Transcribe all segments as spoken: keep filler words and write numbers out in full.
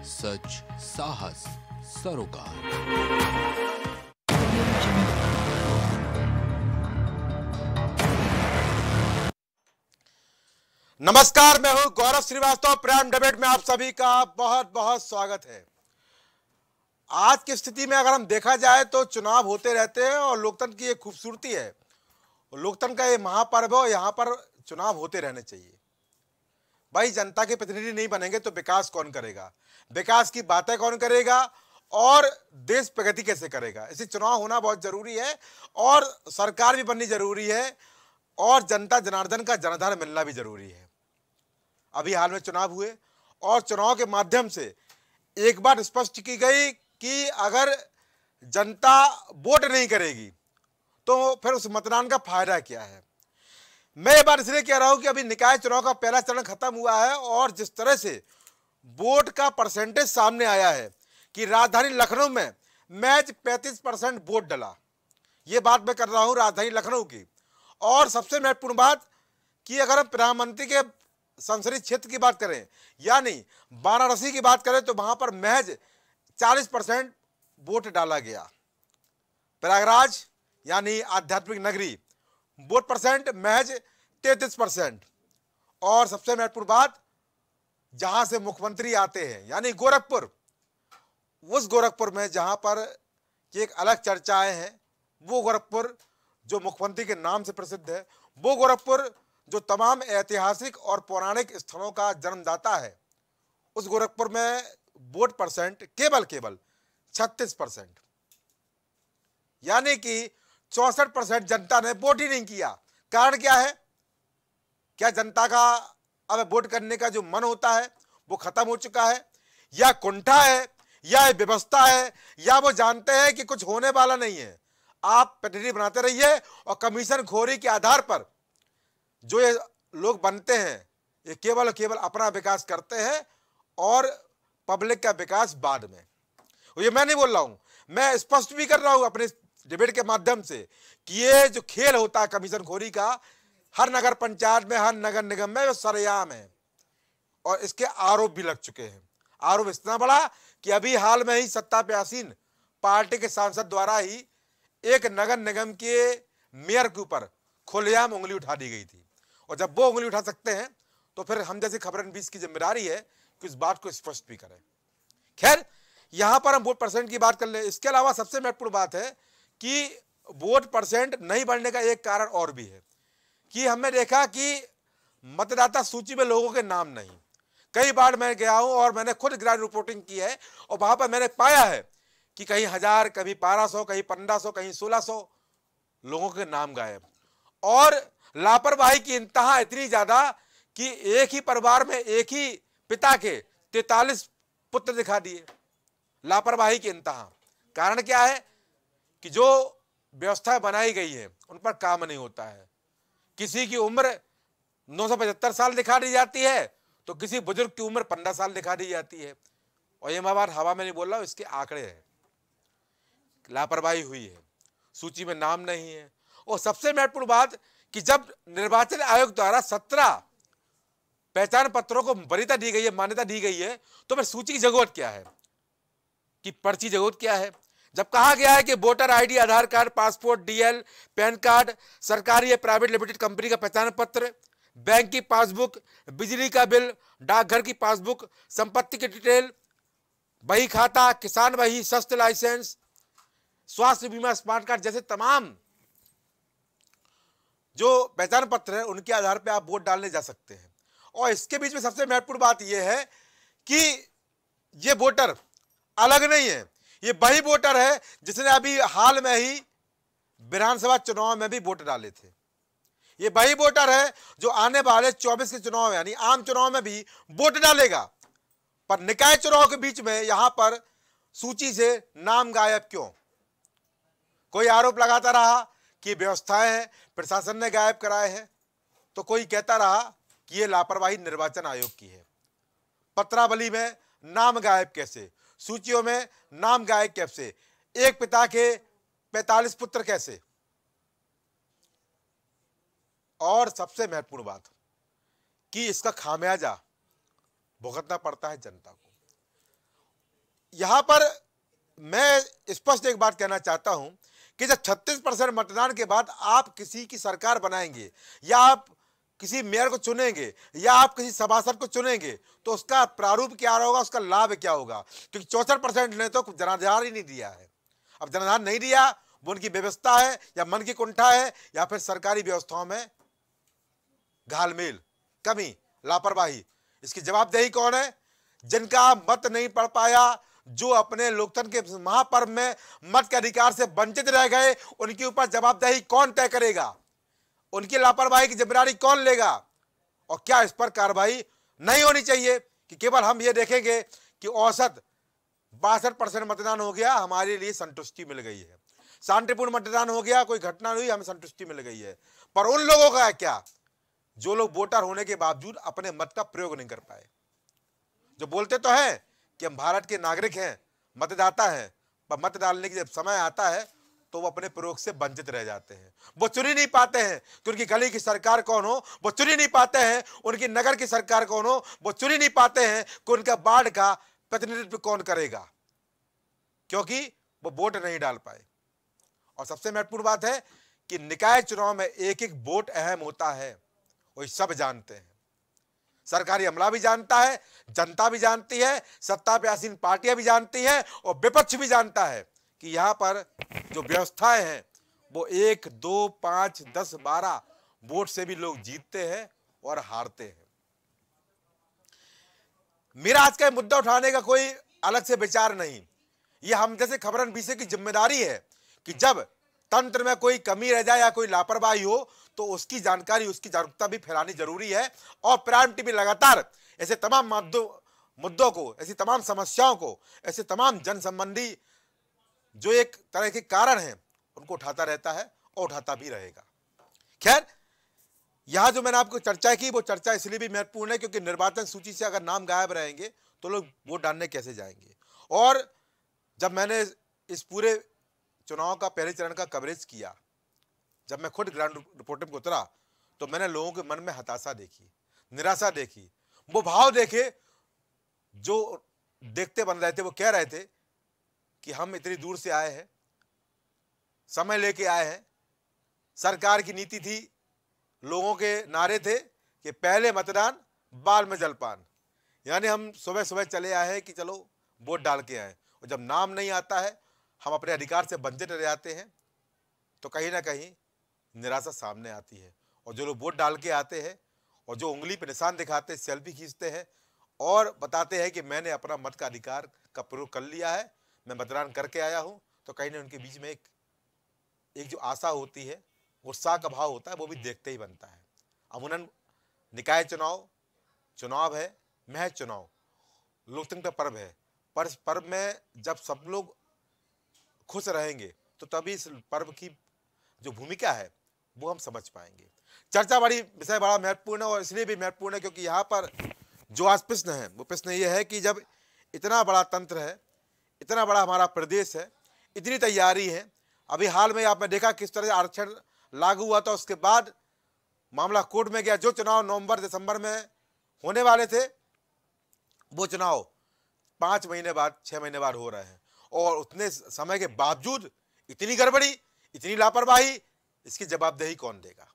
सच, साहस, सरोकार। नमस्कार, मैं हूं गौरव श्रीवास्तव। प्राइम डिबेट में आप सभी का बहुत बहुत स्वागत है। आज की स्थिति में अगर हम देखा जाए तो चुनाव होते रहते हैं और लोकतंत्र की एक खूबसूरती है। लोकतंत्र का ये महापर्व है, यहाँ पर चुनाव होते रहने चाहिए। भाई, जनता के प्रतिनिधि नहीं बनेंगे तो विकास कौन करेगा, विकास की बातें कौन करेगा और देश प्रगति कैसे करेगा। इसी चुनाव होना बहुत जरूरी है और सरकार भी बननी जरूरी है और जनता जनार्दन का जनाधार मिलना भी जरूरी है। अभी हाल में चुनाव हुए और चुनाव के माध्यम से एक बात स्पष्ट की गई कि अगर जनता वोट नहीं करेगी तो फिर उस मतदान का फायदा क्या है। मैं ये बात इसलिए कह रहा हूं कि अभी निकाय चुनाव का पहला चरण खत्म हुआ है और जिस तरह से वोट का परसेंटेज सामने आया है कि राजधानी लखनऊ में मैच पैंतीस परसेंट वोट डला। ये बात मैं कर रहा हूं राजधानी लखनऊ की। और सबसे महत्वपूर्ण बात कि अगर हम प्रधानमंत्री के संसदीय क्षेत्र की बात करें यानी वाराणसी की बात करें तो वहां पर महज चालीस परसेंट वोट डाला गया। प्रयागराज यानी आध्यात्मिक नगरी वोट परसेंट महज तैंतीस परसेंट। और सबसे महत्वपूर्ण बात, जहां से मुख्यमंत्री आते हैं यानी गोरखपुर, उस गोरखपुर में जहां पर एक अलग चर्चाएं हैं, वो गोरखपुर जो मुख्यमंत्री के नाम से प्रसिद्ध है, वो गोरखपुर जो तमाम ऐतिहासिक और पौराणिक स्थलों का जन्मदाता है, उस गोरखपुर में वोट परसेंट केवल केवल छत्तीस परसेंट, यानी कि चौसठ परसेंट जनता ने वोट ही नहीं किया। कारण क्या है? क्या जनता का अब वोट करने का जो मन होता है वो खत्म हो चुका है, या कुंठा है, या व्यवस्था है, या वो जानते हैं कि कुछ होने वाला नहीं है। आप प्रतिनिधि बनाते रहिए और कमीशन खोरी के आधार पर जो ये लोग बनते हैं ये केवल केवल अपना विकास करते हैं और पब्लिक का विकास बाद में। ये मैं नहीं बोल रहा हूं, मैं स्पष्ट भी कर रहा हूं अपने डिबेट के माध्यम से कि ये जो खेल होता है कमीशन खोरी का, हर नगर पंचायत में, हर नगर निगम में, वो सरेआम है और इसके आरोप भी लग चुके हैं। आरोप इतना बड़ा कि अभी हाल में ही सत्ता पे आसीन पार्टी के सांसद द्वारा ही एक नगर निगम के मेयर के ऊपर खुलेआम उंगली उठा दी गई थी। और जब वो उंगली उठा सकते हैं तो फिर हम जैसे खबरन बीस की जिम्मेदारी है कि इस बात को स्पष्ट भी करें। खैर, यहां पर हम वोट परसेंट की बात कर ले। इसके अलावा सबसे महत्वपूर्ण बात है कि वोट परसेंट नहीं बढ़ने का एक कारण और भी है कि हमने देखा कि मतदाता सूची में लोगों के नाम नहीं। कई बार मैं गया हूं और मैंने खुद ग्राउंड रिपोर्टिंग की है और वहां पर मैंने पाया है कि कहीं हजार, कभी बारह सौ, कहीं पंद्रह सौ, कहीं सोलह सौ लोगों के नाम गायब। और लापरवाही की इंतहा इतनी ज्यादा कि एक ही परिवार में एक ही पिता के तैतालीस पुत्र दिखा दिए। लापरवाही की इंतहा। कारण क्या है कि जो व्यवस्था बनाई गई है उन पर काम नहीं होता है। किसी की उम्र नौ सौ पचहत्तर साल दिखा दी जाती है तो किसी बुजुर्ग की उम्र पंद्रह साल दिखा दी जाती है। और ये मैं बात हवा में नहीं बोल रहा हूं, इसके आंकड़े हैं। लापरवाही हुई है, सूची में नाम नहीं है। और सबसे महत्वपूर्ण बात कि जब निर्वाचन आयोग द्वारा सत्रह पहचान पत्रों को वरीयता दी गई है, मान्यता दी गई है, तो फिर सूची की जरूरत क्या है, कि पर्ची जरूरत क्या है? जब कहा गया है कि voter ID, Aadhaar card, passport, DL, PAN card, सरकारी या प्राइवेट लिमिटेड कंपनी का पहचान पत्र, बैंक की पासबुक, बिजली का बिल, डाकघर की पासबुक, संपत्ति की डिटेल, बही खाता, किसान बही, शस्त्र लाइसेंस, स्वास्थ्य बीमा, स्मार्ट कार्ड जैसे तमाम जो पहचान पत्र है उनके आधार पर आप वोट डालने जा सकते हैं। और इसके बीच में सबसे महत्वपूर्ण बात यह है कि ये वोटर अलग नहीं है, ये वही वोटर है जिसने अभी हाल में ही विधानसभा चुनाव में भी वोट डाले थे। ये वही वोटर है जो आने वाले चौबीस के चुनाव यानी आम चुनाव में भी वोट डालेगा। पर निकाय चुनाव के बीच में यहां पर सूची से नाम गायब क्यों? कोई आरोप लगाता रहा कि व्यवस्थाएं हैं, प्रशासन ने गायब कराए हैं, तो कोई कहता रहा कि ये लापरवाही निर्वाचन आयोग की है। पत्रावली में नाम गायब कैसे, सूचियों में नाम गायब कैसे, एक पिता के पैंतालीस पुत्र कैसे? और सबसे महत्वपूर्ण बात कि इसका खामियाजा भुगतना पड़ता है जनता को। यहां पर मैं स्पष्ट एक बात कहना चाहता हूं कि जब छत्तीस परसेंट मतदान के बाद आप किसी की सरकार बनाएंगे या आप किसी मेयर को चुनेंगे या आप किसी सभासद को चुनेंगे तो उसका प्रारूप क्या होगा, उसका लाभ क्या होगा? क्योंकि चौसठ परसेंट ने तो जनाधार ही नहीं दिया है। अब जनाधार नहीं दिया, वो उनकी व्यवस्था है या मन की कुंठा है या फिर सरकारी व्यवस्थाओं में घालमेल, कमी, लापरवाही। इसकी जवाबदेही कौन है? जिनका मत नहीं पड़ पाया, जो अपने लोकतंत्र के महापर्व में मत के अधिकार से वंचित रह गए, उनके ऊपर जवाबदेही कौन तय करेगा? उनकी लापरवाही की जिम्मेदारी कौन लेगा? और क्या इस पर कार्रवाई नहीं होनी चाहिए कि केवल हम ये देखेंगे कि औसत बासठ परसेंट मतदान हो गया, हमारे लिए संतुष्टि मिल गई है, शांतिपूर्ण मतदान हो गया, कोई घटना नहीं हुई, हमें संतुष्टि मिल गई है। पर उन लोगों का क्या जो लोग वोटर होने के बावजूद अपने मत का प्रयोग नहीं कर पाए, जो बोलते तो हैं कि हम भारत के नागरिक हैं, मतदाता हैं, पर मत डालने की जब समय आता है तो वो अपने प्रयोग से वंचित रह जाते हैं। वो चुन ही नहीं पाते हैं कि उनकी गली की सरकार कौन हो, वो चुन ही नहीं पाते हैं उनकी नगर की सरकार कौन हो, वो चुन ही नहीं पाते हैं कि उनका वार्ड का प्रतिनिधित्व कौन करेगा, क्योंकि वो वोट नहीं डाल पाए। और सबसे महत्वपूर्ण बात है कि निकाय चुनाव में एक एक वोट अहम होता है, वही सब जानते हैं। सरकारी अमला भी जानता है, जनता भी जानती है, सत्ता पे आसीन पार्टियां भी जानती हैं और विपक्ष भी जानता है कि यहां पर जो व्यवस्थाएं हैं वो एक, दो, पांच, दस, बारह वोट से भी लोग जीतते हैं और हारते हैं। मेरा आज का मुद्दा उठाने का कोई अलग से विचार नहीं, ये हम जैसे खबरन बीसे की जिम्मेदारी है कि जब तंत्र में कोई कमी रह जाए या कोई लापरवाही हो तो उसकी जानकारी, उसकी जागरूकता भी फैलानी जरूरी है। और प्राइम टीवी लगातार ऐसे तमाम मुद्दों को, ऐसी तमाम समस्याओं को, ऐसे तमाम जन संबंधी जो एक तरह के कारण हैं उनको उठाता रहता है और उठाता भी रहेगा। खैर, यहां जो मैंने आपको चर्चा की वो चर्चा इसलिए भी महत्वपूर्ण है क्योंकि निर्वाचन सूची से अगर नाम गायब रहेंगे तो लोग वोट डालने कैसे जाएंगे। और जब मैंने इस पूरे चुनाव का पहले चरण का कवरेज किया, जब मैं खुद ग्राउंड रिपोर्टिंग को उतरा तो मैंने लोगों के मन में हताशा देखी, निराशा देखी, वो भाव देखे जो देखते बन रहे थे। वो कह रहे थे कि हम इतनी दूर से आए हैं, समय लेके आए हैं, सरकार की नीति थी, लोगों के नारे थे कि पहले मतदान बाद में जलपान, यानी हम सुबह सुबह चले आए हैं कि चलो वोट डाल के आए, और जब नाम नहीं आता है, हम अपने अधिकार से वंचित रह जाते हैं, तो कहीं ना कहीं निराशा सामने आती है। और जो लोग वोट डाल के आते हैं और जो उंगली पर निशान दिखाते हैं, सेल्फी खींचते हैं और बताते हैं कि मैंने अपना मत का अधिकार का प्रयोग कर लिया है, मैं मतदान करके आया हूं, तो कहीं ना उनके बीच में एक एक जो आशा होती है, उत्साह का भाव होता है, वो भी देखते ही बनता है। अमूमन निकाय चुनाव चुनाव है, महज चुनाव लोकतंत्र का पर्व है, पर इस पर्व में जब सब लोग खुश रहेंगे तो तभी इस पर्व की जो भूमिका है वो हम समझ पाएंगे। चर्चा बड़ी विषय बड़ा महत्वपूर्ण है और इसलिए भी महत्वपूर्ण है क्योंकि यहाँ पर जो आज प्रश्न है वो प्रश्न ये है कि जब इतना बड़ा तंत्र है, इतना बड़ा हमारा प्रदेश है, इतनी तैयारी है, अभी हाल में आपने देखा किस तरह आरक्षण लागू हुआ था, उसके बाद मामला कोर्ट में गया। जो चुनाव नवंबर दिसंबर में होने वाले थे वो चुनाव पांच महीने बाद, छह महीने बाद हो रहे हैं, और उतने समय के बावजूद इतनी गड़बड़ी, इतनी लापरवाही, इसकी जवाबदेही कौन देगा?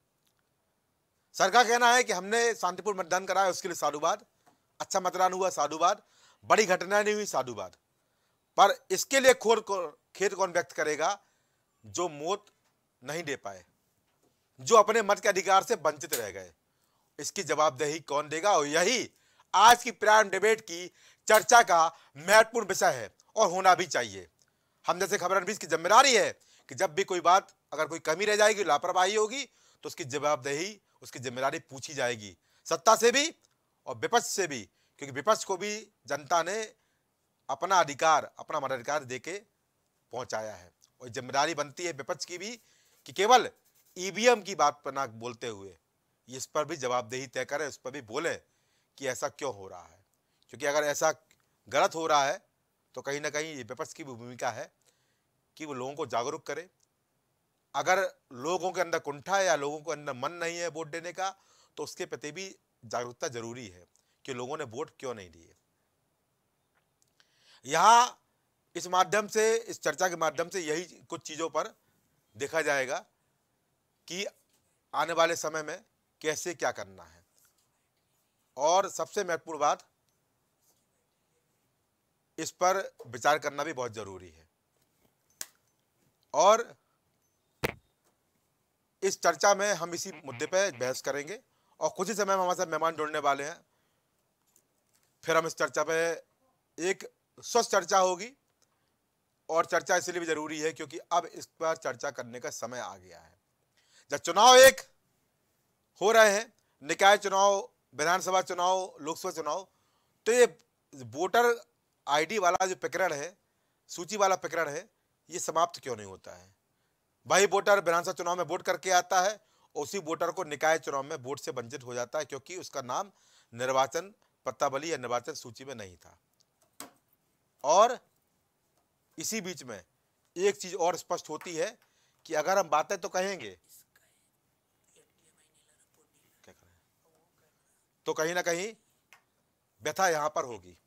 सरकार कहना है कि हमने शांतिपूर्ण मतदान कराया, उसके लिए साधुवाद, अच्छा मतदान हुआ, साधुवाद, बड़ी घटना नहीं हुई, साधुवाद। पर इसके लिए खोर को खेद कौन व्यक्त करेगा? जो मौत नहीं दे पाए, जो अपने मत के अधिकार से वंचित रह गए, इसकी जवाबदेही कौन देगा? और यही आज की प्राइम डिबेट की चर्चा का महत्वपूर्ण विषय है और होना भी चाहिए। हम जैसे खबरन बीस की जिम्मेदारी है कि जब भी कोई बात, अगर कोई कमी रह जाएगी, लापरवाही होगी, तो उसकी जवाबदेही, उसकी जिम्मेदारी पूछी जाएगी, सत्ता से भी और विपक्ष से भी, क्योंकि विपक्ष को भी जनता ने अपना अधिकार, अपना मताधिकार देके पहुंचाया है। और जिम्मेदारी बनती है विपक्ष की भी कि केवल ईवीएम की बात पर ना बोलते हुए इस पर भी जवाबदेही तय करें, उस पर भी बोले कि ऐसा क्यों हो रहा है। क्योंकि अगर ऐसा गलत हो रहा है तो कहीं ना कहीं ये विपक्ष की भी भूमिका है कि वो लोगों को जागरूक करे। अगर लोगों के अंदर कुंठा या लोगों के अंदर मन नहीं है वोट देने का, तो उसके प्रति भी जागरूकता जरूरी है कि लोगों ने वोट क्यों नहीं दिए। यहाँ इस माध्यम से, इस चर्चा के माध्यम से यही कुछ चीजों पर देखा जाएगा कि आने वाले समय में कैसे क्या करना है। और सबसे महत्वपूर्ण बात, इस पर विचार करना भी बहुत जरूरी है। और इस चर्चा में हम इसी मुद्दे पर बहस करेंगे और कुछ ही समय में हमारे साथ मेहमान जुड़ने वाले हैं। फिर हम इस चर्चा पे एक स्वस्थ चर्चा होगी, और चर्चा इसलिए भी जरूरी है क्योंकि अब इस पर चर्चा करने का समय आ गया है। जब चुनाव एक हो रहे हैं, निकाय चुनाव, विधानसभा चुनाव, लोकसभा चुनाव, तो ये वोटर आईडी वाला जो प्रकरण है, सूची वाला प्रकरण है, ये समाप्त क्यों नहीं होता है? वही वोटर विधानसभा चुनाव में वोट करके आता है, उसी वोटर को निकाय चुनाव में वोट से वंचित हो जाता है क्योंकि उसका नाम निर्वाचन पत्तावली या निर्वाचन सूची में नहीं था। और इसी बीच में एक चीज और स्पष्ट होती है कि अगर हम बातें तो कहेंगे, क्या करें, तो कहीं ना कहीं व्यथा यहां पर होगी।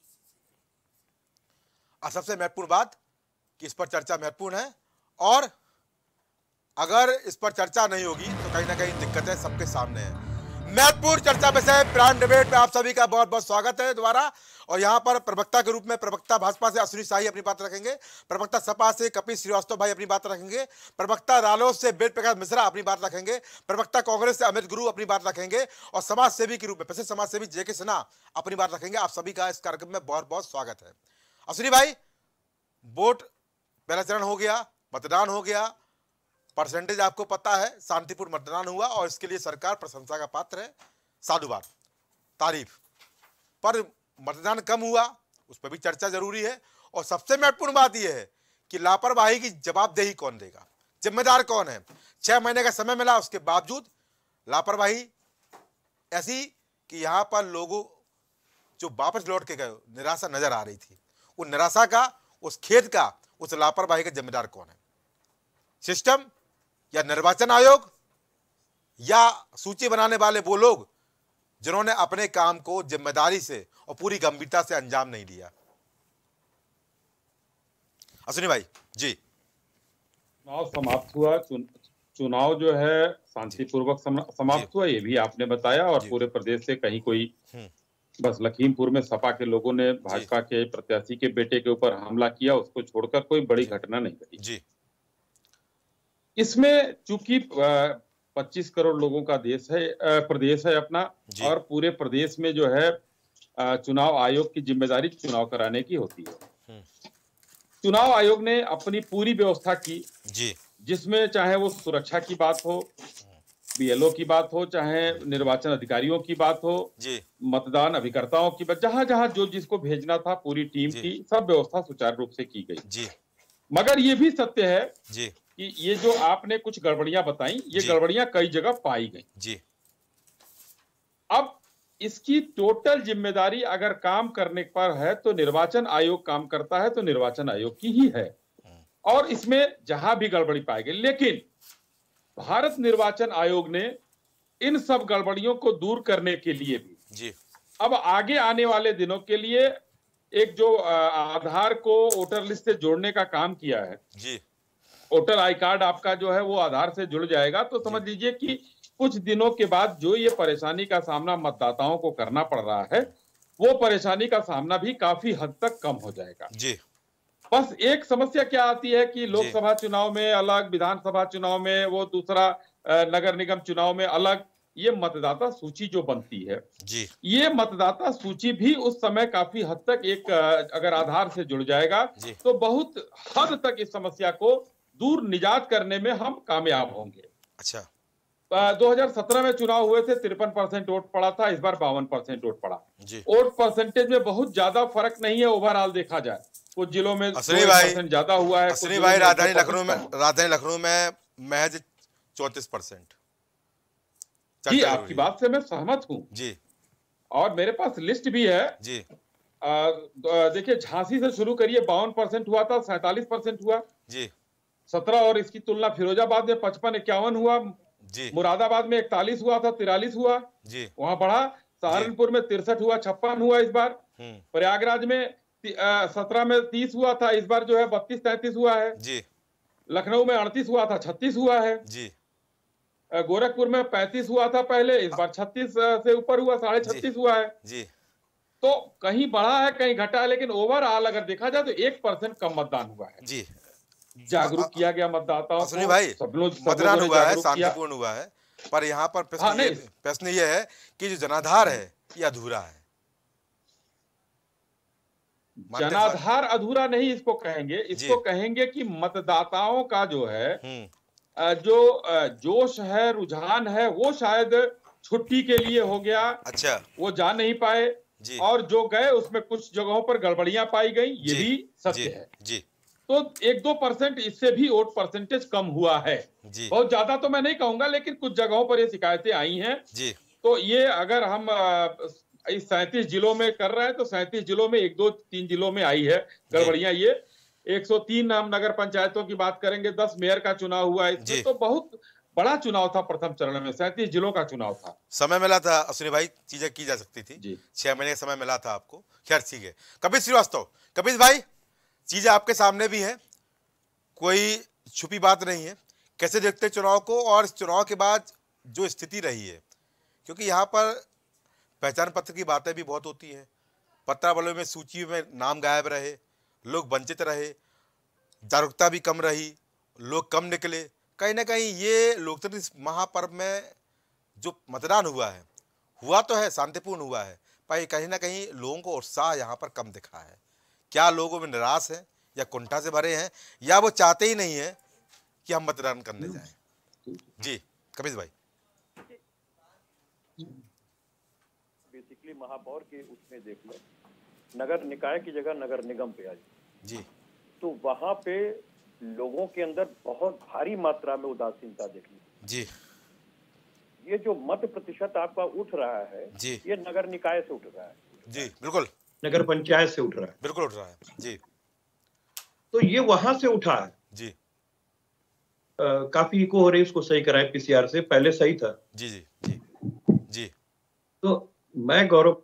और सबसे महत्वपूर्ण बात कि इस पर चर्चा महत्वपूर्ण है, और अगर इस पर चर्चा नहीं होगी तो कहीं ना कहीं दिक्कतें सबके सामने हैं। महत्वपूर्ण चर्चा विषय प्राइम डिबेट में आप सभी का बहुत बहुत स्वागत है दोबारा। और यहां पर प्रवक्ता के रूप में प्रवक्ता भाजपा से अश्विनी शाही अपनी बात रखेंगे, प्रवक्ता सपा से कपिल श्रीवास्तव भाई अपनी बात रखेंगे, प्रवक्ता रालोद से वेद प्रकाश मिश्रा अपनी बात रखेंगे, प्रवक्ता कांग्रेस से अमित गुरु अपनी बात रखेंगे, और समाज सेवी के रूप में प्रसिद्ध समाज सेवी जेके सिन्हा अपनी बात रखेंगे। आप सभी का इस कार्यक्रम में बहुत बहुत स्वागत है। अश्विनी भाई, वोट पहला चरण हो गया, मतदान हो गया, परसेंटेज आपको पता है, शांतिपूर्ण मतदान हुआ और इसके लिए सरकार प्रशंसा का पात्र है, साधुवाद, तारीफ। पर मतदान कम हुआ, उस पर भी चर्चा जरूरी है। और सबसे महत्वपूर्ण बात यह है कि लापरवाही की जवाबदेही कौन देगा, जिम्मेदार कौन है? छह महीने का समय मिला, उसके बावजूद लापरवाही ऐसी कि यहां पर लोगों जो वापस लौट के गए, निराशा नजर आ रही थी। उस निराशा का, उस खेद का, उस लापरवाही का जिम्मेदार कौन है? सिस्टम या निर्वाचन आयोग या सूची बनाने वाले वो लोग जिन्होंने अपने काम को जिम्मेदारी से और पूरी गंभीरता से अंजाम नहीं दिया? अश्विनी भाई जी। चुनाव समाप्त हुआ, चुन, चुनाव जो है शांतिपूर्वक समाप्त हुआ, ये भी आपने बताया। और पूरे प्रदेश से कहीं कोई, बस लखीमपुर में सपा के लोगों ने भाजपा के प्रत्याशी के बेटे के ऊपर हमला किया, उसको छोड़कर कोई बड़ी घटना नहीं घटी जी। इसमें चूंकि पच्चीस करोड़ लोगों का देश है, प्रदेश है अपना, और पूरे प्रदेश में जो है चुनाव आयोग की जिम्मेदारी चुनाव कराने की होती है। चुनाव आयोग ने अपनी पूरी व्यवस्था की जी, जिसमें चाहे वो सुरक्षा की बात हो, बीएलओ की बात हो, चाहे निर्वाचन अधिकारियों की बात हो जी, मतदान अभिकर्ताओं की बात, जहां जहां जो जिसको भेजना था पूरी टीम की सब व्यवस्था सुचारू रूप से की गई जी। मगर ये भी सत्य है जी कि ये जो आपने कुछ गड़बड़ियां बताई, ये गड़बड़ियां कई जगह पाई गई जी। अब इसकी टोटल जिम्मेदारी अगर काम करने पर है तो निर्वाचन आयोग काम करता है, तो निर्वाचन आयोग की ही है, और इसमें जहां भी गड़बड़ी पाई गई। लेकिन भारत निर्वाचन आयोग ने इन सब गड़बड़ियों को दूर करने के लिए भी जी अब आगे आने वाले दिनों के लिए एक जो आधार को वोटर लिस्ट से जोड़ने का काम किया है जी। वोटर आई कार्ड आपका जो है वो आधार से जुड़ जाएगा, तो समझ लीजिए कि कुछ दिनों के बाद जो ये परेशानी का सामना मतदाताओं को करना पड़ रहा है, वो परेशानी का सामना भी काफी हद तक कम हो जाएगा जी। बस एक समस्या क्या आती है कि लोकसभा चुनाव में अलग, विधानसभा चुनाव में वो दूसरा, नगर निगम चुनाव में अलग, ये मतदाता सूची जो बनती है जी, ये मतदाता सूची भी उस समय काफी हद तक एक अगर आधार से जुड़ जाएगा तो बहुत हद तक इस समस्या को दूर निजात करने में हम कामयाब होंगे। अच्छा, दो हज़ार सत्रह में चुनाव हुए थे, तिरपन परसेंट वोट पड़ा था, इस बार बावन परसेंट वोट पड़ा जी। वोट परसेंटेज में बहुत ज्यादा फर्क नहीं है ओवरऑल देखा जाए, कुछ जिलों में परसेंट ज्यादा हुआ है। अश्विनी भाई, राजधानी लखनऊ में राजधानी लखनऊ में महज चौंतीस परसेंट जी। आपकी बात से मैं सहमत हूँ जी, और मेरे पास लिस्ट भी है जी। देखिए, झांसी से शुरू करिए, बावन परसेंट हुआ था, सैंतालीस परसेंट हुआ जी। सत्रह, और इसकी तुलना फिरोजाबाद में पचपन इक्यावन हुआ जी, मुरादाबाद में इकतालीस हुआ था, तिरालीस हुआ जी, वहां बढ़ा, सहारनपुर में तिरसठ हुआ, छप्पन हुआ इस बार, प्रयागराज में सत्रह में तीस हुआ था, इस बार जो है बत्तीस तैंतीस हुआ है जी। लखनऊ में अड़तीस हुआ था, छत्तीस हुआ है जी। गोरखपुर में पैंतीस हुआ था पहले, इस बार छत्तीस से ऊपर हुआ, साढ़े छत्तीस हुआ है जी। तो कहीं बढ़ा है कहीं घटा है, लेकिन ओवरऑल अगर देखा जाए तो एक परसेंट कम मतदान हुआ है जी। जागरूक किया गया मतदाताओं को, भाई सब लोग मतदान हुआ है, शांतिपूर्ण हुआ है, पर यहाँ पर प्रश्न हाँ, ये प्रश्न ये है कि जो जनाधार है ये अधूरा है। जनाधार अधूरा नहीं इसको कहेंगे, इसको कहेंगे कि मतदाताओं का जो है जो जोश है, रुझान है, वो शायद छुट्टी के लिए हो गया। अच्छा। वो जा नहीं पाए और जो गए उसमें कुछ जगहों पर गड़बड़ियां पाई गई, ये भी सत्य है जी। तो एक दो परसेंट इससे भी वोट परसेंटेज कम हुआ है जी। बहुत ज्यादा तो मैं नहीं कहूंगा, लेकिन कुछ जगहों पर ये शिकायतें आई हैं जी। तो ये अगर हम इस सैंतीस जिलों में कर रहे हैं तो सैंतीस जिलों में एक दो तीन जिलों में आई है गड़बड़ियां। ये एक सौ तीन हम नगर पंचायतों की बात करेंगे, दस मेयर का चुनाव हुआ इसमें, तो बहुत बड़ा चुनाव था, प्रथम चरण में सैंतीस जिलों का चुनाव था। समय मिला था अश्विनी भाई, चीजें की जा सकती थी, छह महीने का समय मिला था आपको। खैर ठीक है। कपिल श्रीवास्तव, कपिल भाई चीजें आपके सामने भी हैं, कोई छुपी बात नहीं है, कैसे देखते चुनाव को और चुनाव के बाद जो स्थिति रही है, क्योंकि यहाँ पर पहचान पत्र की बातें भी बहुत होती हैं, पत्रावलियों में सूची में नाम गायब रहे, लोग वंचित रहे, जागरूकता भी कम रही, लोग कम निकले, कहीं ना कहीं ये लोकतंत्र महापर्व में जो मतदान हुआ है, हुआ तो है शांतिपूर्ण हुआ है, पर कहीं ना कहीं लोगों को उत्साह यहाँ पर कम दिखा है। क्या लोगों में निराश है या कुंठा से भरे हैं, या वो चाहते ही नहीं है कि हम मतदान करने जाएं? जी कपिल भाई। बेसिकली महापौर के उसमें देख लो, नगर निकाय की जगह नगर निगम पे आ जी, तो वहां पे लोगों के अंदर बहुत भारी मात्रा में उदासीनता देखी जी। ये जो मत प्रतिशत आपका उठ रहा है जी, ये नगर निकाय से उठ रहा है। जी बिल्कुल, नगर पंचायत से उठ रहा है, बिल्कुल उठ रहा है जी। तो ये वहां से उठा है जी। आ, काफी इको हो रही, उसको सही कराए पीसीआर से, पहले सही था। जी जी जी जी। तो मैं गौरव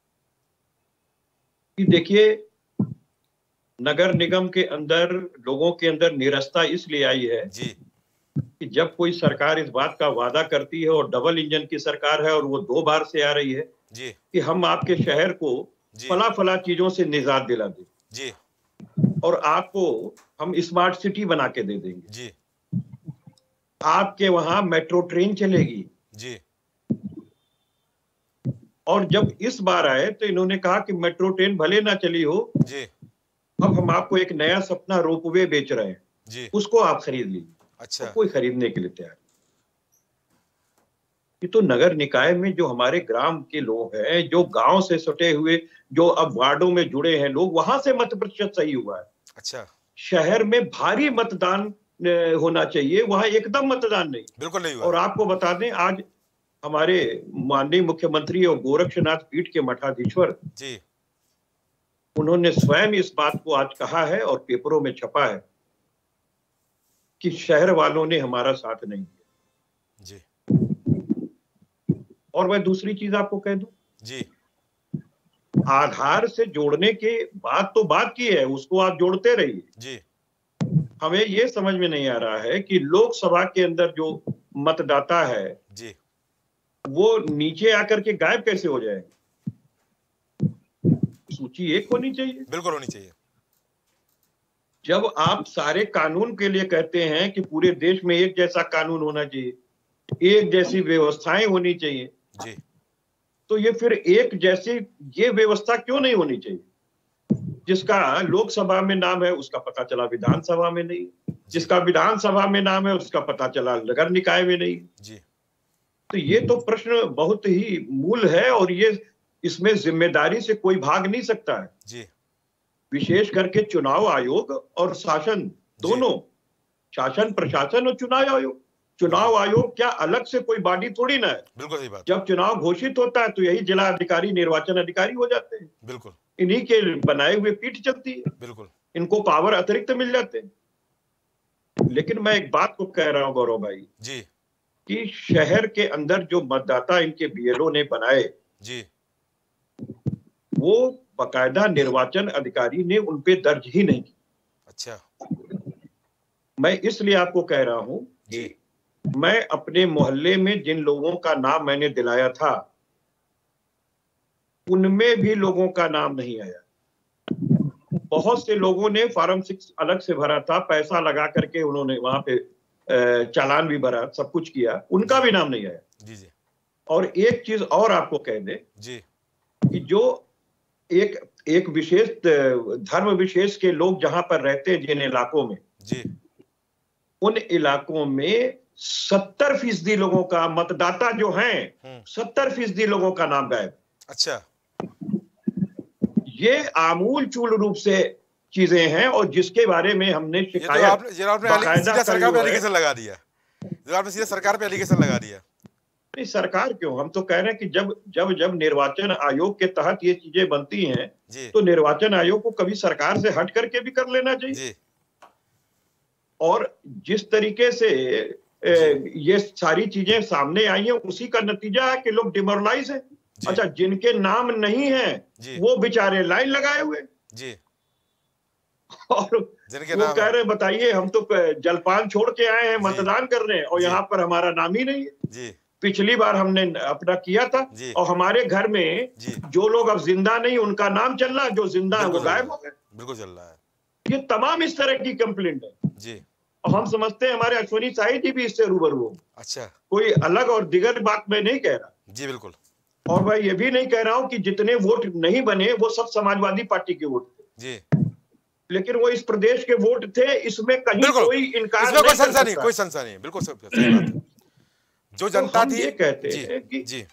कि देखिए नगर निगम के अंदर लोगों के अंदर निरस्ता इसलिए आई है जी कि जब कोई सरकार इस बात का वादा करती है, और डबल इंजन की सरकार है और वो दो बार से आ रही है जी कि हम आपके शहर को फला फला चीजों से निजात दिला दें जी, और आपको हम स्मार्ट सिटी बना के दे देंगे जी, आपके वहां मेट्रो ट्रेन चलेगी जी। और जब इस बार आए तो इन्होंने कहा कि मेट्रो ट्रेन भले ना चली हो जी, अब हम आपको एक नया सपना रोपवे बेच रहे हैं जी, उसको आप खरीद लीजिए। अच्छा। तो कोई खरीदने के लिए तैयार। ये तो नगर निकाय में जो हमारे ग्राम के लोग हैं, जो गांव से सटे हुए, जो अब वार्डों में जुड़े हैं लोग, वहां से मत प्रतिशत सही हुआ है। अच्छा। शहर में भारी मतदान होना चाहिए, वहां एकदम मतदान नहीं, बिल्कुल नहीं हुआ। और आपको बता दें आज हमारे माननीय मुख्यमंत्री और गोरक्षनाथ पीठ के मठाधीश्वर जी, उन्होंने स्वयं इस बात को आज कहा है और पेपरों में छपा है कि शहर वालों ने हमारा साथ नहीं दिया जी। और मैं दूसरी चीज आपको कह दूं जी, आधार से जोड़ने के बात तो बात की है, उसको आप जोड़ते रहिए जी। हमें ये समझ में नहीं आ रहा है कि लोकसभा के अंदर जो मतदाता है जी, वो नीचे आकर के गायब कैसे हो जाएंगे? सूची एक होनी चाहिए, बिल्कुल होनी चाहिए। जब आप सारे कानून के लिए कहते हैं कि पूरे देश में एक जैसा कानून होना चाहिए, एक जैसी व्यवस्थाएं होनी चाहिए जी, तो ये फिर एक जैसी ये व्यवस्था क्यों नहीं होनी चाहिए? जिसका लोकसभा में नाम है उसका पता चला विधानसभा में नहीं, जिसका विधानसभा में नाम है उसका पता चला नगर निकाय में नहीं जी। तो ये तो प्रश्न बहुत ही मूल है और ये इसमें जिम्मेदारी से कोई भाग नहीं सकता है जी, विशेष करके चुनाव आयोग और शासन दोनों, शासन प्रशासन और चुनाव आयोग। चुनाव आयोग क्या अलग से कोई बॉडी थोड़ी ना है, बिल्कुल सही बात। जब चुनाव घोषित होता है तो यही जिला अधिकारी निर्वाचन अधिकारी हो जाते हैं, बिल्कुल इन्हीं के बनाए हुए पीठ चलती है, बिल्कुल इनको पावर अतिरिक्त मिल जाते हैं। लेकिन मैं एक बात को कह रहा हूं गौरव भाई जी, कि शहर के अंदर जो मतदाता इनके बीएलओ ने बनाए जी, वो बकायदा निर्वाचन अधिकारी ने उन पे दर्ज ही नहीं की। अच्छा, मैं इसलिए आपको कह रहा हूं कि मैं अपने मोहल्ले में जिन लोगों का नाम मैंने दिलाया था उनमें भी लोगों का नाम नहीं आया। बहुत से लोगों ने फॉर्म सिक्स अलग से भरा था, पैसा लगा करके उन्होंने वहां पे चालान भी भरा, सब कुछ किया, उनका भी नाम नहीं आया। जी जी। और एक चीज और आपको कह दें जी कि जो एक एक विशेष धर्म विशेष के लोग जहां पर रहते हैं जिन इलाकों में, जी, उन इलाकों में सत्तर फीसदी लोगों का, मतदाता जो हैं सत्तर फीसदी लोगों का नाम गायब। अच्छा, ये आमूल चूल रूप से चीजें हैं और जिसके बारे में हमने ये तो शिकायत आपने ये आपने सीधा सरकार पे एलिगेशन लगा दिया, जो आपने सीधा सरकार पे एलिगेशन लगा दिया। नहीं, सरकार क्यों, हम तो कह रहे हैं कि जब जब जब निर्वाचन आयोग के तहत ये चीजें बनती हैं तो निर्वाचन आयोग को कभी सरकार से हट करके भी कर लेना चाहिए। जी। और जिस तरीके से ये सारी चीजें सामने आई हैं उसी का नतीजा है कि लोग डिमोरलाइज हैं। अच्छा, जिनके नाम नहीं है वो बेचारे लाइन लगाए हुए जी, और जिनके वो नाम कह रहे बताइए हम तो जलपान छोड़ के आए हैं, मतदान कर रहे हैं और यहाँ पर हमारा नाम ही नहीं है। जी। पिछली बार हमने अपना किया था और हमारे घर में जो लोग अब जिंदा नहीं उनका नाम चल रहा है, जो जिंदा है वो गायब हो गए। बिल्कुल चल रहा है। ये तमाम इस तरह की कंप्लेंट है जी। और हम समझते हैं हमारे अश्वनी शाही जी भी इससे रूबरू हो। अच्छा, कोई अलग और दिगर बात मैं नहीं कह रहा। जी बिल्कुल। और मैं ये भी नहीं कह रहा हूं कि जितने वोट नहीं बने वो सब समाजवादी पार्टी के वोट थे जी, लेकिन वो इस प्रदेश के वोट थे, इसमें कहीं कोई इनकार इसमें कोई संशय नहीं, कोई संशय नहीं, बिल्कुल सही बात है। जो जनता थी, ये कहते हैं कि जी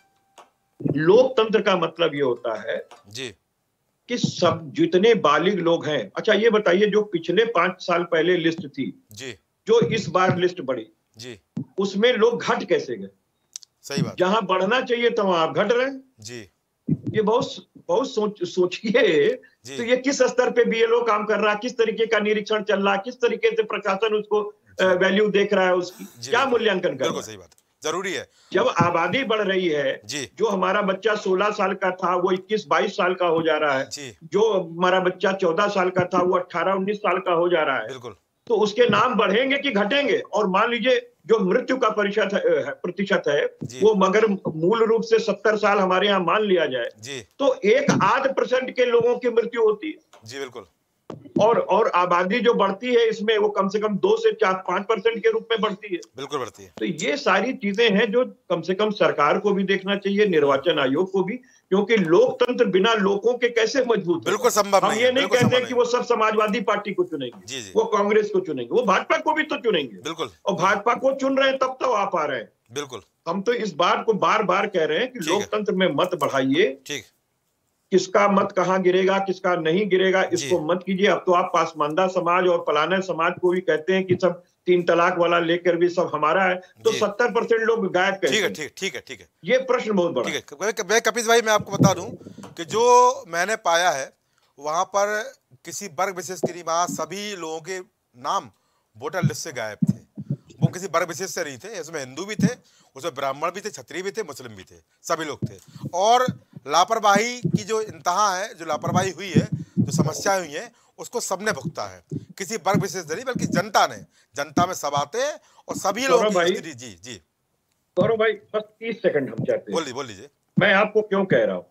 लोकतंत्र का मतलब ये होता है जी कि सब जितने बालिग लोग हैं। अच्छा, ये बताइए जो पिछले पांच साल पहले लिस्ट थी जी, जो इस बार लिस्ट बढ़ी जी, उसमें लोग घट कैसे गए? सही बात। जहां बढ़ना चाहिए तो वहां घट रहे हैं जी। ये बहुत बहुत सोच सोचिए तो ये किस स्तर पे बीएलओ काम कर रहा है, किस तरीके का निरीक्षण चल रहा है, किस तरीके से प्रशासन उसको वैल्यू देख रहा है, उसकी क्या मूल्यांकन कर रहा है। सही बात, जरूरी है। जब आबादी बढ़ रही है जी, जो हमारा बच्चा सोलह साल का था वो इक्कीस बाईस साल का हो जा रहा है जी, जो हमारा बच्चा चौदह साल का था वो अठारह उन्नीस साल का हो जा रहा है, बिल्कुल, तो उसके नाम बढ़ेंगे कि घटेंगे? और मान लीजिए जो मृत्यु का प्रतिशत है प्रतिशत है वो मगर मूल रूप से सत्तर साल हमारे यहाँ मान लिया जाए जी, तो एक आध परसेंट के लोगों की मृत्यु होती है। जी बिल्कुल। और और आबादी जो बढ़ती है इसमें वो कम से कम दो से चार पांच परसेंट के रूप में बढ़ती है। बिल्कुल बढ़ती है। तो ये सारी चीजें हैं जो कम से कम सरकार को भी देखना चाहिए, निर्वाचन आयोग को भी, क्योंकि लोकतंत्र बिना लोगों के कैसे मजबूत है? बिल्कुल संभव हम नहीं ये नहीं कहते कि वो सब समाजवादी पार्टी को चुनेंगे, जी जी, वो कांग्रेस को चुनेंगे, वो भाजपा को भी तो चुनेंगे। बिल्कुल। और भाजपा को चुन रहे हैं तब तो आप आ रहे हैं। बिल्कुल। हम तो इस बात को बार बार कह रहे हैं कि लोकतंत्र में मत बढ़ाइए। ठीक, किसका मत कहाँ गिरेगा, किसका नहीं गिरेगा, इसको मत कीजिए। अब तो आप पासमानदा समाज और पलाना समाज को भी कहते हैं कि सब तीन तलाक वाला लेकर भी सब हमारा है, तो सत्तर परसेंट लोग गायब कहते हैं। ठीक है, ठीक ठीक है, ठीक है। ये प्रश्न बहुत बड़ा है। मैं कपिश भाई मैं आपको बता दूं कि जो मैंने पाया है वहां पर किसी वर्ग विशेष के नहीं, वहां सभी लोगों के नाम वोटर लिस्ट से गायब थे। वो किसी वर्ग विशेष से नहीं थे, इसमें हिंदू भी थे, उसमें ब्राह्मण भी थे, क्षत्रिय भी थे, मुस्लिम भी थे, सभी लोग थे। और लापरवाही की जो इंतहा है, जो लापरवाही हुई है, जो समस्याएं हुई हैं, उसको सबने भुगता है, किसी वर्ग विशेष नहीं बल्कि जनता ने। जनता में सब आते हैं और सभी लोग जी जी जी गौरव भाई बस तीस सेकंड हम चाहते हैं। बोलिए बोल लीजिए। मैं आपको क्यों कह रहा हूँ,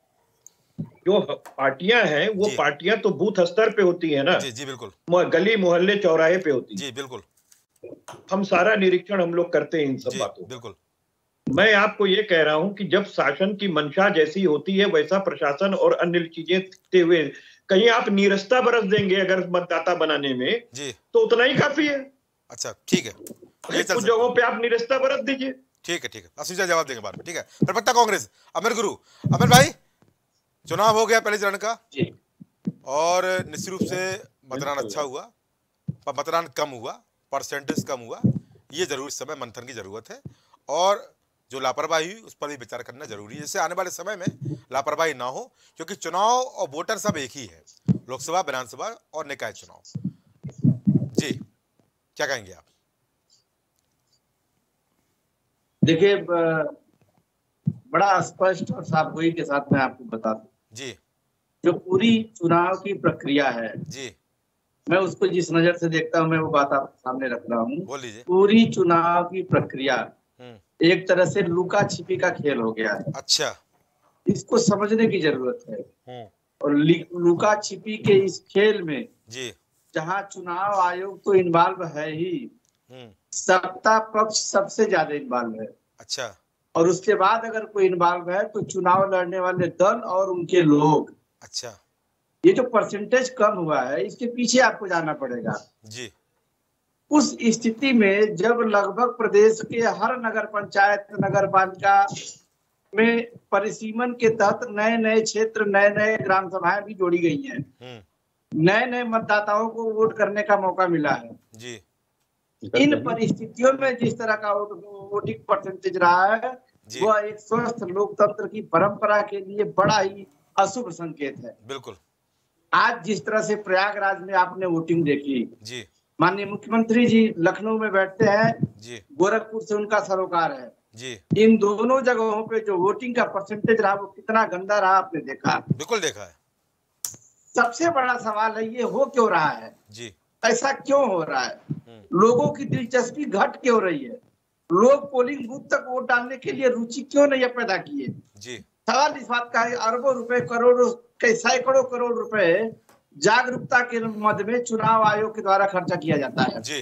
जो पार्टियां हैं वो पार्टियां तो बूथ स्तर पे होती है ना। जी जी बिल्कुल। गली मोहल्ले चौराहे पे होती है। जी बिल्कुल। हम सारा निरीक्षण हम लोग करते हैं इन सब बातों। बिल्कुल। मैं आपको ये कह रहा हूं कि जब शासन की मंशा जैसी होती है वैसा प्रशासन और अन्य चीजें देखते हुए कहीं आप नीरसता बरस देंगे अगर मतदाता बनाने में जी, तो उतना ही काफी है। अच्छा ठीक है, कुछ जगहों पे आप नीरसता बरस दीजिए। ठीक है, ठीक है, असुविधा जवाब देंगे बाद में। ठीक है, प्रवक्ता कांग्रेस अमर गुरु। अमर भाई, चुनाव हो गया पहले चरण का और निश्चित रूप से मतदान अच्छा हुआ, पर मतदान कम हुआ, परसेंटेज कम हुआ। ये जरूर इस समय मंथन की जरूरत है और जो लापरवाही हुई उस पर भी विचार करना जरूरी है, जिससे आने वाले समय में लापरवाही ना हो, क्योंकि चुनाव और वोटर सब एक ही है, लोकसभा, विधानसभा और निकाय चुनाव। जी क्या कहेंगे आप? देखिए, बड़ा स्पष्ट और साफगोई के साथ मैं आपको बता दूं जी जो पूरी चुनाव की प्रक्रिया है, जी मैं उसको जिस नजर से देखता हूँ मैं वो बात आपके सामने रख रहा हूँ। बोल लीजिए। पूरी चुनाव की प्रक्रिया हम्म, एक तरह से लुका छिपी का खेल हो गया है। अच्छा। इसको समझने की जरूरत है। हम्म, और लि- लुका छिपी के इस खेल में जी। जहाँ चुनाव आयोग तो इन्वॉल्व है ही, हम्म, सत्ता पक्ष सबसे ज्यादा इन्वॉल्व है। अच्छा और उसके बाद अगर कोई इन्वॉल्व है तो चुनाव लड़ने वाले दल और उनके लोग। अच्छा। ये जो परसेंटेज कम हुआ है इसके पीछे आपको जाना पड़ेगा। जी उस स्थिति में जब लगभग प्रदेश के हर नगर पंचायत नगर पालिका में परिसीमन के तहत नए नए क्षेत्र नए नए ग्राम सभाएं भी जोड़ी गई हैं, हम्म, नए नए मतदाताओं को वोट करने का मौका मिला है। जी इन परिस्थितियों में जिस तरह का वोटिंग परसेंटेज रहा है जी वह एक स्वस्थ लोकतंत्र की परंपरा के लिए बड़ा ही अशुभ संकेत है। बिल्कुल। आज जिस तरह से प्रयागराज में आपने वोटिंग देखी, जी माननीय मुख्यमंत्री जी लखनऊ में बैठते हैं, जी गोरखपुर से उनका सरोकार है। जी इन दोनों जगहों पे जो वोटिंग का परसेंटेज रहा वो कितना गंदा रहा आपने देखा। बिल्कुल देखा है। सबसे बड़ा सवाल है ये हो क्यों रहा है, जी ऐसा क्यों हो रहा है, हम्म, लोगों की दिलचस्पी घट क्यों रही है, लोग पोलिंग बूथ तक वोट डालने के लिए रुचि क्यों नहीं पैदा किए। जी सवाल इस बात का है, अरबों रुपए करोड़ों कई सैकड़ों करोड़ रुपए जागरूकता के मद में चुनाव आयोग के द्वारा खर्चा किया जाता है। जी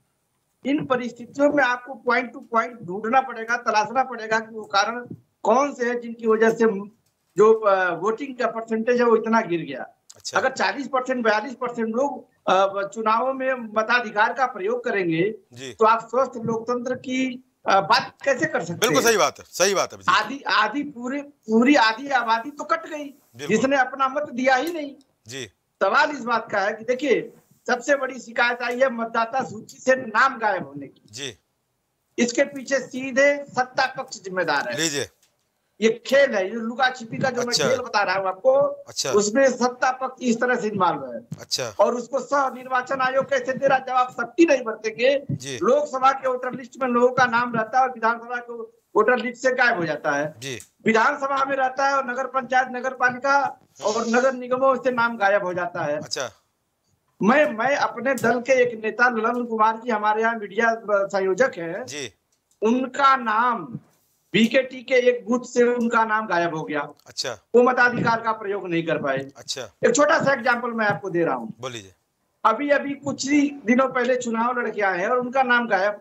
इन परिस्थितियों में आपको पॉइंट टू पॉइंट ढूंढना पड़ेगा, तलाशना पड़ेगा कि वो कारण कौन से है जिनकी वजह से जो वोटिंग का परसेंटेज है वो इतना गिर गया। अच्छा। अगर चालीस परसेंट बयालीस परसेंट लोग अ, चुनावों में मताधिकार का प्रयोग करेंगे जी तो आप स्वस्थ लोकतंत्र की अ, बात कैसे कर सकते बिल्कुल हैं। सही बात है, सही बात है जी। आधी आधी पूरी पूरी आधी आबादी तो कट गई बिल्कुल। जिसने अपना मत दिया ही नहीं। जी सवाल इस बात का है कि देखिए सबसे बड़ी शिकायत आई है मतदाता सूची से नाम गायब होने की। जी इसके पीछे सीधे सत्ता पक्ष जिम्मेदार है। लीजिए। ये खेल है, ये लुका छिपी का जो अच्छा। मैं खेल बता रहा हूँ आपको, अच्छा। उसमें सत्ता पक्ष इस तरह से इन्वॉल्व है। अच्छा। और उसको सह निर्वाचन आयोग कैसे दे रहा, जब आप सख्ती नहीं बरतेंगे, जी लोकसभा के वोटर लिस्ट में लोगों का नाम रहता है और विधानसभा के वोटर लिस्ट से गायब हो जाता है। जी विधानसभा में रहता है और नगर पंचायत नगर पालिका और नगर निगमों से नाम गायब हो जाता है। अच्छा। मैं मैं अपने दल के एक नेता ललन कुमार जी हमारे यहाँ मीडिया संयोजक है, जी उनका नाम बीकेटी के एक बूथ से उनका नाम गायब हो गया। अच्छा। वो मताधिकार का प्रयोग नहीं कर पाए। अच्छा। एक छोटा सा एग्जाम्पल मैं आपको दे रहा हूँ। बोल लीजिए। अभी अभी कुछ ही दिनों पहले चुनाव लड़के आए हैं और उनका नाम गायब।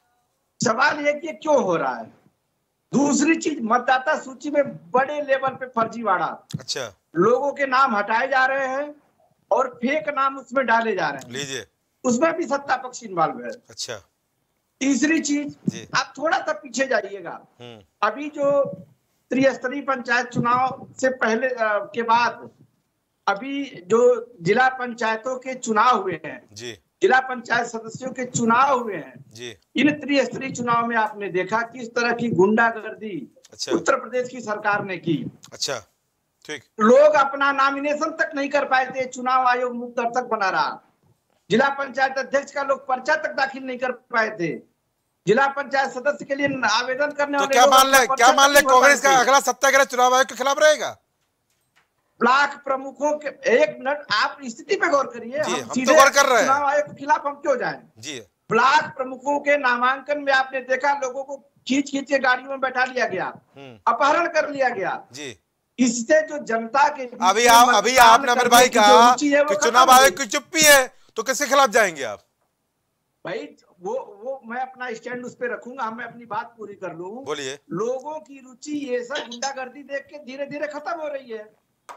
सवाल ये कि क्यों हो रहा है। दूसरी चीज, मतदाता सूची में बड़े लेवल पे फर्जीवाड़ा, अच्छा। लोगों के नाम हटाए जा रहे हैं और फेक नाम उसमें डाले जा रहे हैं। लीजिए। उसमें भी सत्ता पक्ष इन्वॉल्व है। अच्छा। तीसरी चीज, जी आप थोड़ा सा पीछे जाइएगा। हम्म अभी जो त्रिस्तरीय पंचायत चुनाव से पहले अ, के बाद अभी जो जिला पंचायतों के चुनाव हुए हैं, जी जिला पंचायत सदस्यों के चुनाव हुए हैं, जी इन त्रिस्तरीय चुनाव में आपने देखा किस तरह की गुंडागर्दी अच्छा। उत्तर प्रदेश की सरकार ने की। अच्छा। ठीक। लोग अपना नॉमिनेशन तक नहीं कर पाए थे, चुनाव आयोग मुक्त दर्शक बना रहा। जिला पंचायत अध्यक्ष का लोग पर्चा तक दाखिल नहीं कर पाए थे। जिला पंचायत सदस्य के लिए आवेदन करने तो वाले क्या लोग मान ले अपना क्या पर्चा मान तक ले नहीं भर कांग्रेस पाए का थे। अगला सत्याग्रह चुनाव आयोग के खिलाफ रहेगा? ब्लॉक प्रमुखों के, एक मिनट आप स्थिति पे गौर करिए। जी, हम हम तो सीधे गौर कर रहे हैं। चुनाव आयोग के खिलाफ हम क्यों जाएं? जी ब्लॉक प्रमुखों के नामांकन में आपने देखा लोगों को खींच खींच के गाड़ियों में बैठा लिया गया, हम्म अपहरण कर लिया गया। जी। इससे जो जनता के बीच अभी में आप अभी मतदान आपने अमर करने भाई की जो कहा रुचि है वो कि खत्म चुनाव हो आयोग गई। की चुप्पी है, तो किसके खिलाफ जाएंगे आप? भाई वो वो मैं अपना स्टैंड उस पर रखूंगा, मैं अपनी बात पूरी कर लूं। बोलिए। लोगों की रुचि ये सब गुंडागर्दी देख के धीरे धीरे खत्म हो रही है।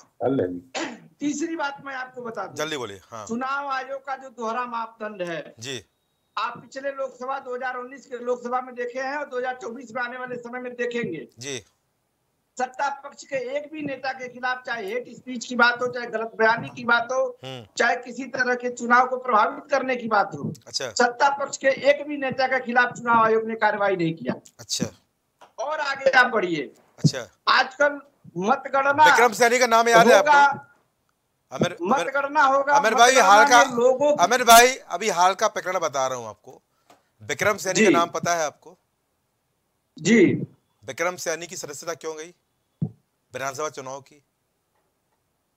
तीसरी बात मैं आपको बता दूं, जल्दी बोलिए। हाँ चुनाव आयोग का जो दोहरा मापदंड है, जी आप पिछले लोकसभा दो हज़ार उन्नीस के लोकसभा में देखे हैं और दो हज़ार चौबीस में आने वाले समय में देखेंगे। जी सत्ता पक्ष के एक भी नेता के खिलाफ चाहे हेट स्पीच की बात हो, चाहे गलत बयानी की बात हो, हम्म चाहे किसी तरह के चुनाव को प्रभावित करने की बात हो, अच्छा। सत्ता पक्ष के एक भी नेता के खिलाफ चुनाव आयोग ने कार्रवाई नहीं किया। अच्छा। और आगे आप बढ़िए। अच्छा। आजकल मतगणना विक्रम सैनी का नाम याद है होगा, आपको? अमर अमर मतगणना होगा। अमर भाई मतगणना हाल का में लोगों की- अमर भाई अभी हाल का प्रकरण बता रहा हूं आपको। विक्रम सैनी जी। का नाम पता है आपको? जी विक्रम सैनी की सदस्यता क्यों गई विधानसभा चुनाव की?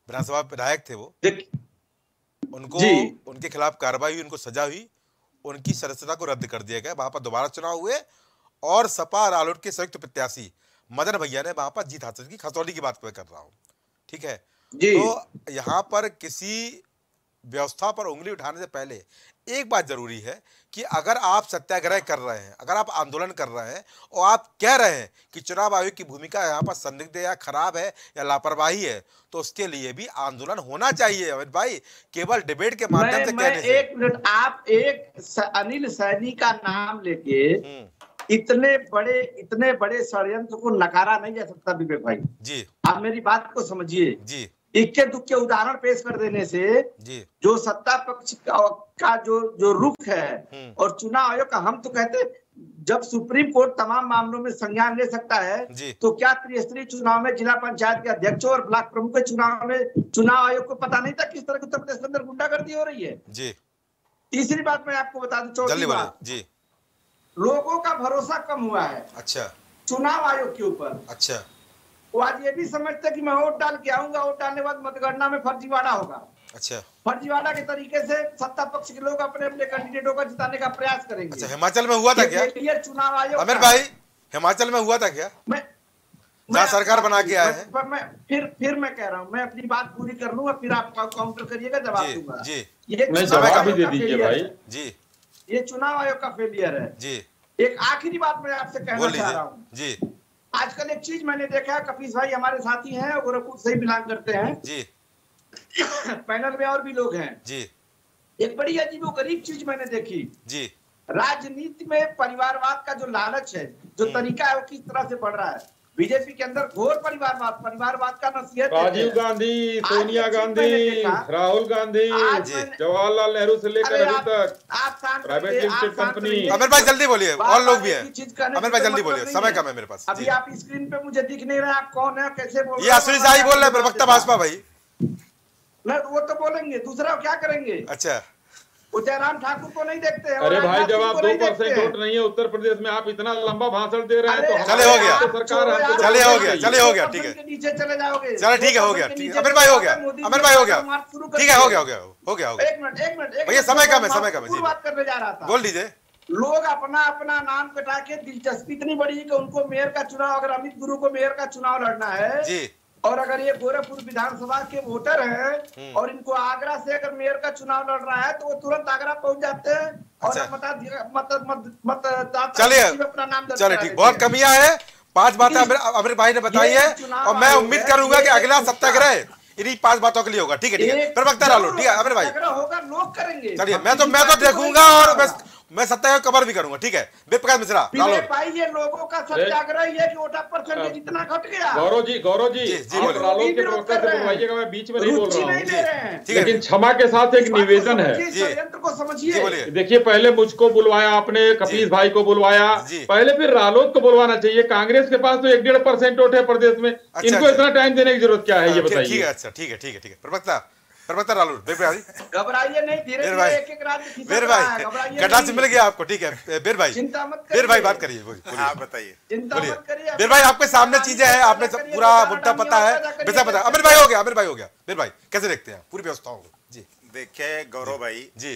विधानसभा विधायक थे वो, देख उनको जी। उनके खिलाफ कार्रवाई हुई, उनको सजा हुई, उनकी सदस्यता को रद्द कर दिया गया। वहां पर दोबारा चुनाव हुए और सपा और रालोद के संयुक्त प्रत्याशी मदन भैया ने वहां पर जीत हासिल की। खसौली की बात मैं कर रहा हूँ, ठीक है। जी। तो यहाँ पर किसी व्यवस्था पर उंगली उठाने से पहले एक बात जरूरी है कि अगर आप सत्याग्रह कर रहे हैं, अगर आप आंदोलन कर रहे हैं और आप कह रहे हैं कि चुनाव आयोग की भूमिका यहाँ पर संदिग्ध है या खराब है या लापरवाही है, तो उसके लिए भी आंदोलन होना चाहिए अमित भाई। केवल डिबेट के माध्यम से मैं कहने से। एक मिनट, आप एक स, अनिल सैनी का नाम लेके इतने बड़े इतने बड़े षड्यंत्र को नकारा नहीं जा सकता विवेक भाई जी। आप मेरी बात को समझिए जी। इक्के दुक्के उदाहरण पेश कर देने से जी। जो सत्ता पक्ष का, का जो जो रुख है और चुनाव आयोग का, हम तो कहते जब सुप्रीम कोर्ट तमाम मामलों में संज्ञान ले सकता है जी। तो क्या त्रिस्तरीय चुनाव में जिला पंचायत के अध्यक्षों और ब्लॉक प्रमुख के चुनाव में चुनाव आयोग को पता नहीं था किस तरह की उत्तर प्रदेश के अंदर गुंडागर्दी हो रही है? जी। तीसरी बात मैं आपको बता दूं, चौथी बात, जी, लोगों का भरोसा कम हुआ है अच्छा चुनाव आयोग के ऊपर। अच्छा। वो आज ये भी समझते कि मैं वोट डाल के आऊंगा, वोट डालने के बाद मतगणना में फर्जीवाड़ा होगा। अच्छा। फर्जीवाड़ा के तरीके से सत्ता पक्ष के लोग अपने अपने कैंडिडेटों को जिताने का प्रयास करेंगे। अच्छा, हिमाचल में हुआ था क्या ये चुनाव आयोग अमीर भाई? हिमाचल में हुआ था क्या? मैं जहाँ सरकार बना के आए हैं। मैं, मैं फिर फिर मैं कह रहा हूँ, मैं अपनी बात पूरी कर लूँ और फिर आप काउंटर करिएगा, जवाब दूंगा। जी। ये जवाब भी दे दीजिए भाई। जी। ये चुनाव आयोग का फेलियर है। जी। एक आखिरी बात मैं आपसे कहना चाह रहा हूँ जी। आजकल एक चीज मैंने देखा है, कपीस भाई हमारे साथी हैं, गोरखपुर से ही बिलोंग करते हैं जी। पैनल में और भी लोग हैं जी। एक बड़ी अजीबोगरीब चीज मैंने देखी जी। राजनीति में परिवारवाद का जो लालच है, जो तरीका है, वो किस तरह से बढ़ रहा है। बीजेपी के अंदर घोर परिवारवाद परिवारवाद का नसीहत राजीव गांधी, सोनिया गांधी, राहुल गांधी, जवाहरलाल नेहरू से लेकर अभी तक प्राइवेट लिमिटेड कंपनी। अमीर भाई जल्दी बोलिए, और लोग भी हैं। अमीर भाई जल्दी बोलिए, समय कम है मेरे पास। अभी आप स्क्रीन पे मुझे दिख नहीं रहा आप कौन है, कैसे बोल रहे? ये अश्विनी शाही बोल रहे हैं, प्रवक्ता भाजपा भाई। नहीं वो तो बोलेंगे, दूसरा क्या करेंगे? अच्छा, वो जयराम ठाकुर को नहीं देखते हैं। अरे भाई जब आप दो परसेंट वोट नहीं है उत्तर प्रदेश में, आप इतना लंबा भाषण दे रहे हैं तो चले हो गया, सरकार चले हो गया, चले हो गया, ठीक है, नीचे चले जाओगे। चलो ठीक है, हो गया, ठीक है। अमीर भाई हो गया, अमीर भाई हो गया, ठीक है, हो गया, हो गया, हो गया, हो गया। एक मिनट, एक मिनट, भैया समय कम है, समय कम है जी। बात करने जा रहा था, बोल दीजिए। लोग अपना अपना नाम कटा के दिलचस्पी इतनी बड़ी कि उनको मेयर का चुनाव, अगर अमित गुरु को मेयर का चुनाव लड़ना है जी, और अगर ये गोरखपुर विधानसभा के वोटर हैं और इनको आगरा से अगर मेयर का चुनाव लड़ रहा है तो वो तुरंत आगरा पहुंच जाते हैं और मत मत मत चलिए अपना नाम दर्ज चलिए ठीक। बहुत कमियां है, पांच बातें अमीर भाई ने बताई है और मैं उम्मीद करूंगा कि अगला सत्याग्रह इन्हीं पांच बातों के लिए होगा। ठीक है, ठीक है, प्रवक्ता रालोद, ठीक है अमीर भाई होगा, लोग करेंगे। चलिए, मैं तो मैं तो देखूंगा और मैं मैं सत्याग्रह कवर भी करूंगा। ठीक है, वेदप्रकाश मिश्रा रालोद भाई, ये लोगों का सत्याग्रह ये कि वोटर परसेंटेज इतना घट गया। गौरव जी, गौरव जी, आप रालोद के प्रवक्ता से बुलवाइएगा, मैं बीच में नहीं बोल रहा हूँ, लेकिन क्षमा के साथ एक निवेदन है। षड्यंत्र को समझिए। देखिए, पहले मुझको बुलवाया आपने, कपीस भाई को बुलवाया, पहले फिर रालोद को बुलवाना चाहिए। कांग्रेस के पास तो एक डेढ़ परसेंट वोट है प्रदेश में, इनको इतना टाइम देने की जरूरत क्या है ये बताइए। अच्छा ठीक है, ठीक है, ठीक है, प्रवक्ता प्रवक्ता रालोद, घबराइए नहीं, धीरे धीरे एक एक राज्य बेर भाई गड्ढा से मिल गया आपको। ठीक है बेर भाई, चिंता मत बेर भाई बात करिए, हाँ बताइए, चिंता मत करिए। बेर भाई आपके सामने चीजें हैं, आपने पूरा मुद्दा पता है, वैसा पता है। अमीर भाई हो गया, अमीर भाई हो गया। बेर भाई कैसे देखते हैं पूरी व्यवस्थाओं को? जी देखिए गौरव भाई जी,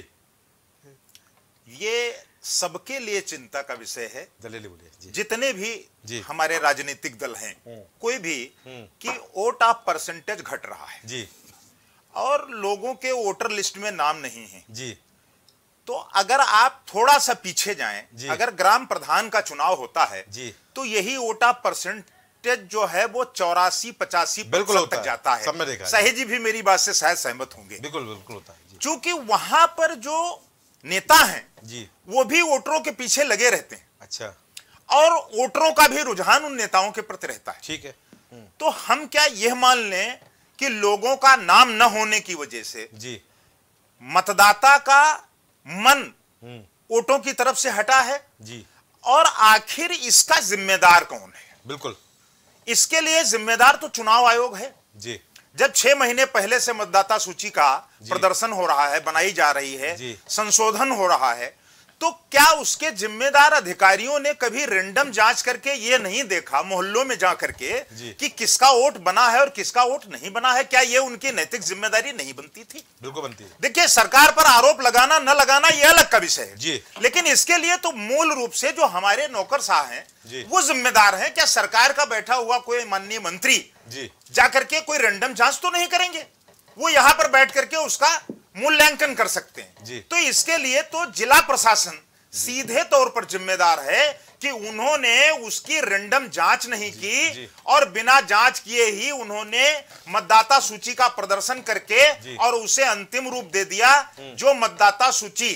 ये सबके लिए चिंता का विषय है, जल्दी बोलिए। जितने भी हमारे राजनीतिक दल हैं, कोई भी, कि वोट ऑफ परसेंटेज घट रहा है जी, और लोगों के वोटर लिस्ट में नाम नहीं है जी। तो अगर आप थोड़ा सा पीछे जाएं, अगर ग्राम प्रधान का चुनाव होता है जी, तो यही वोट ऑफ परसेंटेज जो है वो चौरासी पचासी बिल्कुल तक जाता है। सबने देखा, सही जी भी मेरी बात से शायद सहमत होंगे। बिल्कुल बिल्कुल होता है, क्योंकि वहां पर जो नेता हैं जी, वो भी वोटरों के पीछे लगे रहते हैं। अच्छा, और वोटरों का भी रुझान उन नेताओं के प्रति रहता है। ठीक है, तो हम क्या यह मान लें कि लोगों का नाम न होने की वजह से जी मतदाता का मन वोटों की तरफ से हटा है जी, और आखिर इसका जिम्मेदार कौन है? बिल्कुल, इसके लिए जिम्मेदार तो चुनाव आयोग है जी। जब छह महीने पहले से मतदाता सूची का प्रदर्शन हो रहा है, बनाई जा रही है, संशोधन हो रहा है, तो क्या उसके जिम्मेदार अधिकारियों ने कभी रैंडम जांच करके ये नहीं देखा मोहल्लों में जा करके कि किसका वोट बना है और किसका वोट नहीं बना है? क्या ये उनकी नैतिक जिम्मेदारी नहीं बनती थी? बिल्कुल बनती है। देखिए, सरकार पर आरोप लगाना न लगाना ये अलग का विषय है जी, लेकिन इसके लिए तो मूल रूप से जो हमारे नौकरशाह हैं वो जिम्मेदार हैं। क्या सरकार का बैठा हुआ कोई माननीय मंत्री जी जाकर के कोई रैंडम जांच तो नहीं करेंगे? वो यहां पर बैठ करके उसका मूल्यांकन कर सकते हैं जी। तो इसके लिए तो जिला प्रशासन सीधे तौर पर जिम्मेदार है कि उन्होंने उसकी रैंडम जांच नहीं की जी, जी। और बिना जांच किए ही उन्होंने मतदाता सूची का प्रदर्शन करके और उसे अंतिम रूप दे दिया। जो मतदाता सूची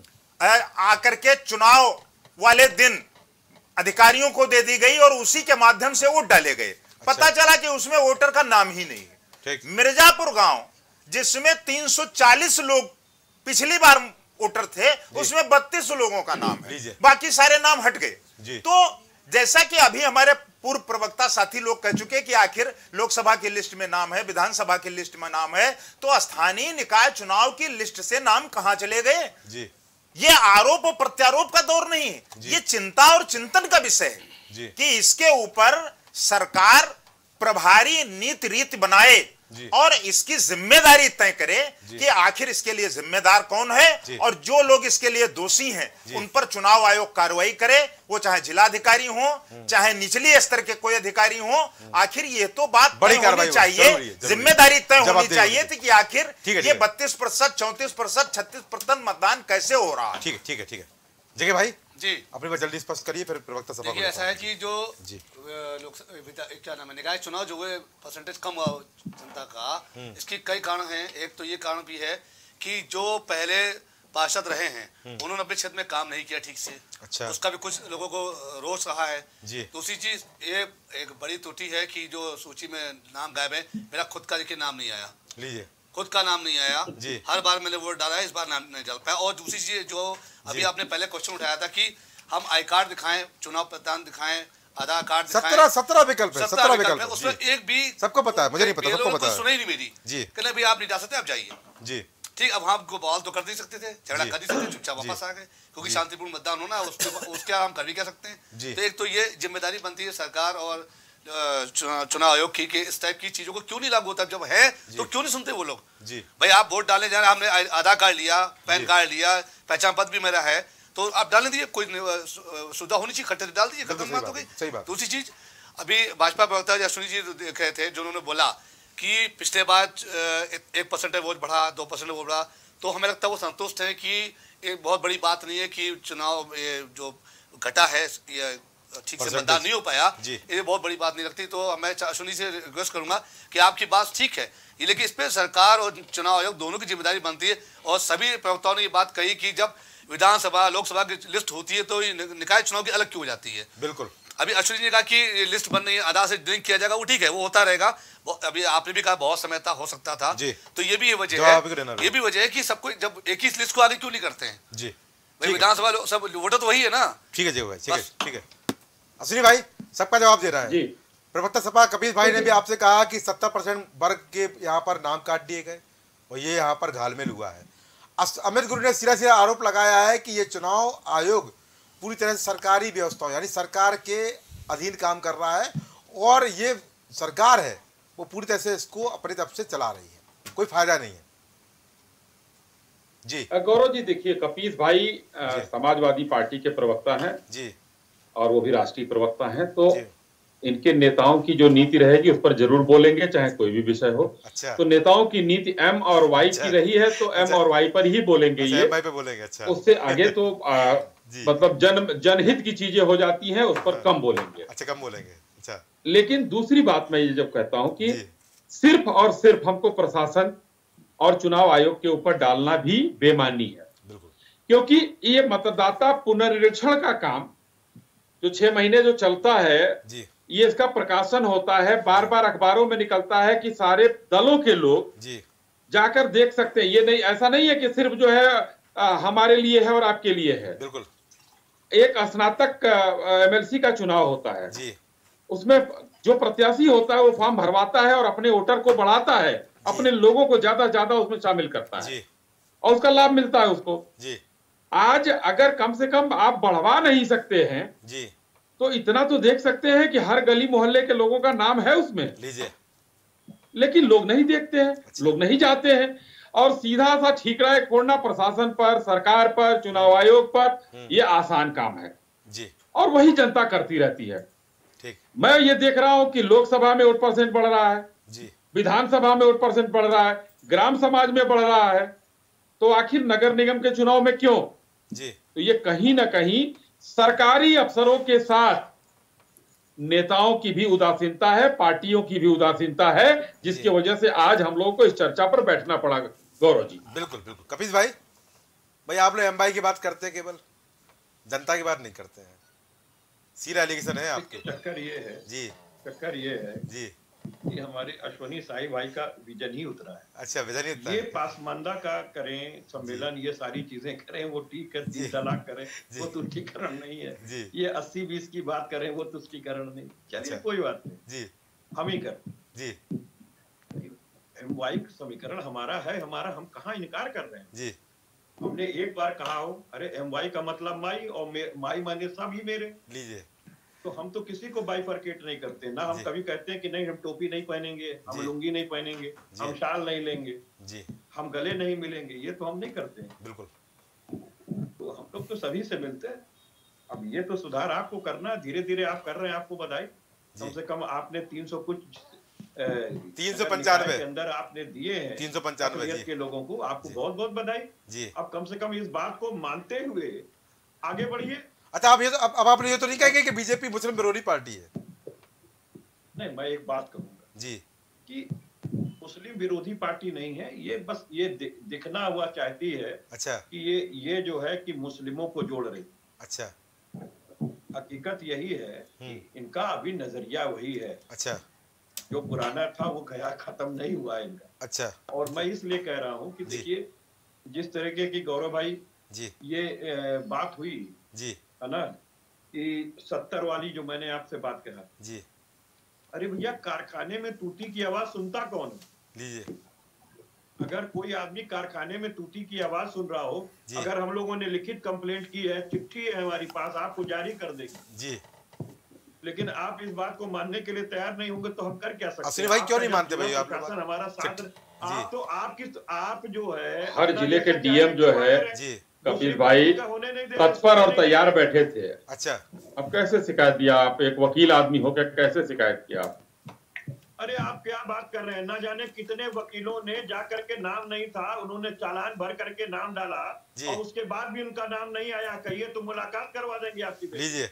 आकर के चुनाव वाले दिन अधिकारियों को दे दी गई और उसी के माध्यम से वोट डाले गए। अच्छा। पता चला कि उसमें वोटर का नाम ही नहीं है। मिर्जापुर गांव जिसमें तीन सौ चालीस लोग पिछली बार वोटर थे, उसमें बत्तीस लोगों का नाम है, बाकी सारे नाम हट गए। तो जैसा कि अभी हमारे पूर्व प्रवक्ता साथी लोग कह चुके कि आखिर लोकसभा की लिस्ट में नाम है, विधानसभा की लिस्ट में नाम है, तो स्थानीय निकाय चुनाव की लिस्ट से नाम कहां चले गए? जी। ये आरोप और प्रत्यारोप का दौर नहीं है, ये चिंता और चिंतन का विषय है कि इसके ऊपर सरकार प्रभारी नीति रीति बनाए और इसकी जिम्मेदारी तय करे कि आखिर इसके लिए जिम्मेदार कौन है और जो लोग इसके लिए दोषी हैं उन पर चुनाव आयोग कार्रवाई करे, वो चाहे जिलाधिकारी हो चाहे निचली स्तर के कोई अधिकारी हो। आखिर ये तो बात बड़ी होनी चाहिए, जिम्मेदारी तय होनी चाहिए थी कि आखिर ये बत्तीस प्रतिशत चौंतीस प्रतिशत छत्तीस प्रतिशत मतदान कैसे हो रहा है। ठीक है ठीक है ठीक है जगह भाई जी अपनी बात जल्दी स्पष्ट करिए, फिर प्रवक्ता सभा देखिए ऐसा है कि जो लोग क्या नाम है निकाय चुनाव जो है परसेंटेज कम हुआ जनता का, इसके कई कारण हैं। एक तो ये कारण भी है कि जो पहले पार्षद रहे हैं उन्होंने अपने क्षेत्र में काम नहीं किया ठीक से। अच्छा। उसका भी कुछ लोगों को रोष रहा है। दूसरी चीज ये एक बड़ी त्रुटि है कि जो सूची में नाम गायब है, मेरा खुद का देखिए नाम नहीं आया, लीजिए खुद का नाम नहीं आया। हर बार मैंने वोट डाला है, इस बार नाम नहीं डाल पाया। और दूसरी चीज जो अभी आपने पहले क्वेश्चन उठाया था कि हम आई कार्ड दिखाएं, चुनाव प्रदान दिखाएं, आधार कार्ड दिखाएं, सत्रह सत्रह विकल्प है, सत्रह विकल्प है, उसमें एक भी सबको पता है, मुझे नहीं पता, सबको पता है। सुनाई नहीं मेरी जी, कहना भी आप नहीं डाल सकते, आप जाइए जी। ठीक, अब हम बवाल तो कर नहीं सकते थे, झगड़ा कर नहीं सकते, चुपचाप वापस आ गए क्योंकि शांतिपूर्ण मतदान होना, उसके उसके हम कर भी क्या सकते हैं। तो एक तो ये जिम्मेदारी बनती है सरकार और चुनाव आयोग की कि इस टाइप की चीजों को क्यों नहीं लागू होता। जब है तो क्यों नहीं सुनते वो लोग जी। भाई आप वोट डालने जा रहे हैं, हमने आधार कार्ड लिया, पैन कार्ड लिया, पहचान पत्र भी मेरा है, तो आप डालने दीजिए, कोई सुविधा होनी चाहिए, खट्टे डाल दीजिए, खत्म बात हो गई। दूसरी चीज अभी भाजपा प्रवक्ता अश्विनी जी कहे थे जो उन्होंने बोला कि पिछले बार एक परसेंट वोट बढ़ा, दो परसेंट वोट बढ़ा, तो हमें लगता है वो संतुष्ट है कि एक बहुत बड़ी बात नहीं है कि चुनाव जो घटा है ठीक से मतदान नहीं हो पाया, ये बहुत बड़ी बात नहीं लगती। तो मैं अश्विनी से रिक्वेस्ट करूंगा कि आपकी बात ठीक है, लेकिन इस पे सरकार और चुनाव आयोग दोनों की जिम्मेदारी बनती है। और सभी प्रवक्ताओं ने ये बात कही कि जब विधानसभा लोकसभा की लिस्ट होती है तो निकाय चुनाव की अलग क्यों हो जाती है। बिल्कुल, अभी अश्विनी ने कहा कि लिस्ट बन रही है, आधार से लिंक किया जाएगा, वो ठीक है, वो होता रहेगा। अभी आपने भी कहा बहुत समय तक हो सकता था, तो ये भी ये वजह है, ये भी वजह है कि सबको जब एक ही लिस्ट को आगे क्यों नहीं करते हैं जी। विधानसभा सब वोटर तो वही है ना। ठीक है जी भाई, ठीक है ठीक है। अश्विनी भाई सबका जवाब दे रहा है जी। प्रवक्ता सभा कपिल भाई ने भी आपसे कहा कि सत्तर परसेंट वर्ग के यहाँ पर नाम काट दिए गए और ये यहाँ पर घालमेल हुआ है। अमित गुरु ने सिरा सिरा आरोप लगाया है कि ये चुनाव आयोग पूरी तरह से सरकारी व्यवस्था यानी सरकार के अधीन काम कर रहा है और ये सरकार है वो पूरी तरह से इसको अपनी तरफ से चला रही है, कोई फायदा नहीं है जी। गौरव जी देखिए, कपीस भाई समाजवादी पार्टी के प्रवक्ता हैं जी और वो भी राष्ट्रीय प्रवक्ता हैं, तो इनके नेताओं की जो नीति रहेगी उस पर जरूर बोलेंगे चाहे कोई भी विषय हो। अच्छा। तो नेताओं की नीति एम और वाई अच्छा। की रही है तो एम अच्छा। और वाई पर ही बोलेंगे अच्छा, ये पे बोलेंगे अच्छा। उससे आगे तो आ, मतलब जन जनहित की चीजें हो जाती हैं, उस पर कम बोलेंगे। अच्छा, कम बोलेंगे अच्छा। लेकिन दूसरी बात मैं ये जब कहता हूं कि सिर्फ और सिर्फ हमको प्रशासन और चुनाव आयोग के ऊपर डालना भी बेमानी है, क्योंकि ये मतदाता पुनरीक्षण का काम जो छह महीने जो चलता है जी। ये इसका प्रकाशन होता है, बार बार अखबारों में निकलता है कि सारे दलों के लोग जी। जाकर देख सकते हैं। ये नहीं, ऐसा नहीं है कि सिर्फ जो है आ, हमारे लिए है और आपके लिए है। बिल्कुल। एक स्नातक एमएलसी का चुनाव होता है जी। उसमें जो प्रत्याशी होता है वो फॉर्म भरवाता है और अपने वोटर को बढ़ाता है, अपने लोगों को ज्यादा ज्यादा उसमें शामिल करता है और उसका लाभ मिलता है उसको जी। आज अगर कम से कम आप बढ़वा नहीं सकते हैं जी, तो इतना तो देख सकते हैं कि हर गली मोहल्ले के लोगों का नाम है उसमें। लीजिए, लेकिन लोग नहीं देखते हैं, अच्छा। लोग नहीं जाते हैं और सीधा सा ठीकरा फोड़ना प्रशासन पर, सरकार पर, चुनाव आयोग पर, ये आसान काम है जी, और वही जनता करती रहती है। ठीक, मैं ये देख रहा हूं कि लोकसभा में वोट परसेंट बढ़ रहा है, जी, विधानसभा में वोट परसेंट बढ़ रहा है, ग्राम समाज में बढ़ रहा है, तो आखिर नगर निगम के चुनाव में क्यों? जी, तो ये कहीं ना कहीं सरकारी अफसरों के साथ नेताओं की भी उदासीनता है, पार्टियों की भी उदासीनता है, जिसकी वजह से आज हम लोगों को इस चर्चा पर बैठना पड़ा। गौरव जी, बिल्कुल बिल्कुल। कपीस भाई, भाई आप लोग एमबाई की बात करते हैं, केवल जनता की बात नहीं करते हैं। सीरा एलिगेशन है आपके। चक्कर ये है जी, चक्कर ये है जी, कि हमारे अश्वनी साई भाई का विजन ही उतरा है। अच्छा, विजन ही उतना ये है। पासमानदा का करें सम्मेलन, ये सारी चीजें करें, वो ठीक है, तीन तलाक करें, वो तुष्टीकरण नहीं है। जी, ये अस्सी बीस की बात करें, वो तुष्टीकरण नहीं। चलिए, अच्छा। कोई बात नहीं, जी, हम ही कर। जी, एमवाई समीकरण हमारा है, हमारा, हम कहाँ इनकार कर रहे हैं। जी, हमने एक बार कहा हो, अरे एमवाई का मतलब माई, और माई माने सब ही मेरे। लीजिए, तो हम तो किसी को बाइफरकेट नहीं करते ना। हम कभी कहते हैं कि नहीं हम टोपी नहीं पहनेंगे, हम लुंगी नहीं पहनेंगे, हम शाल नहीं लेंगे, जी, हम गले नहीं मिलेंगे, ये तो हम नहीं करते हैं। बिल्कुल। तो हम लोग तो सभी से मिलते हैं। अब ये तो सुधार आपको करना है, धीरे धीरे आप कर रहे हैं, आपको बधाई। कम से कम आपने तीन सौ कुछ तीन सौ पंचानवे के अंदर आपने दिए हैं तीन सौ पंचानवे के लोगों को, आपको बहुत बहुत बधाई जी। अब कम से कम इस बात को मानते हुए आगे बढ़िए। अच्छा, आप ये तो अब, अब आप ये तो नहीं कहेंगे कि बीजेपी मुस्लिम विरोधी पार्टी है? नहीं, मैं एक बात कहूंगा जी कि मुस्लिम विरोधी पार्टी नहीं है ये, बस ये दि, दिखना हुआ चाहती है। अच्छा, कि ये ये जो है कि मुस्लिमों को जोड़ रही। अच्छा, हकीकत यही है कि इनका अभी नजरिया वही है। अच्छा, जो पुराना था वो गया, खत्म नहीं हुआ इनका। अच्छा, और मैं इसलिए कह रहा हूँ कि देखिए, जिस तरीके की गौरव भाई जी, ये ए, बात हुई जी, है ना, कि सत्तर वाली जो मैंने आपसे बात कहा, जी, अरे भैया कारखाने में तूती की आवाज सुनता कौन है? लीजिए, अगर कोई आदमी कारखाने में तूती की आवाज सुन रहा हो, अगर हम लोगों ने लिखित कंप्लेंट की है, चिट्ठी है हमारी पास, आपको जारी कर देंगे जी, लेकिन आप इस बात को मानने के लिए तैयार नहीं होंगे तो हम कर क्या सकते हैं? अश्विनी भाई क्यों नहीं मानते भाई? आप हमारा साथ, आप तो आपकी आप जो है हर जिले के डीएम जो है जी, कपिल भाई तत्पर और तैयार बैठे थे। अच्छा, अब कैसे शिकायत दिया आप? एक वकील आदमी होकर कैसे शिकायत किया आप? अरे आप क्या बात कर रहे हैं? ना जाने कितने वकीलों ने जा करके, नाम नहीं था, उन्होंने चालान भर करके नाम डाला और उसके बाद भी उनका नाम नहीं आया। कहिए तो मुलाकात करवा देंगे आपकी। लीजिए,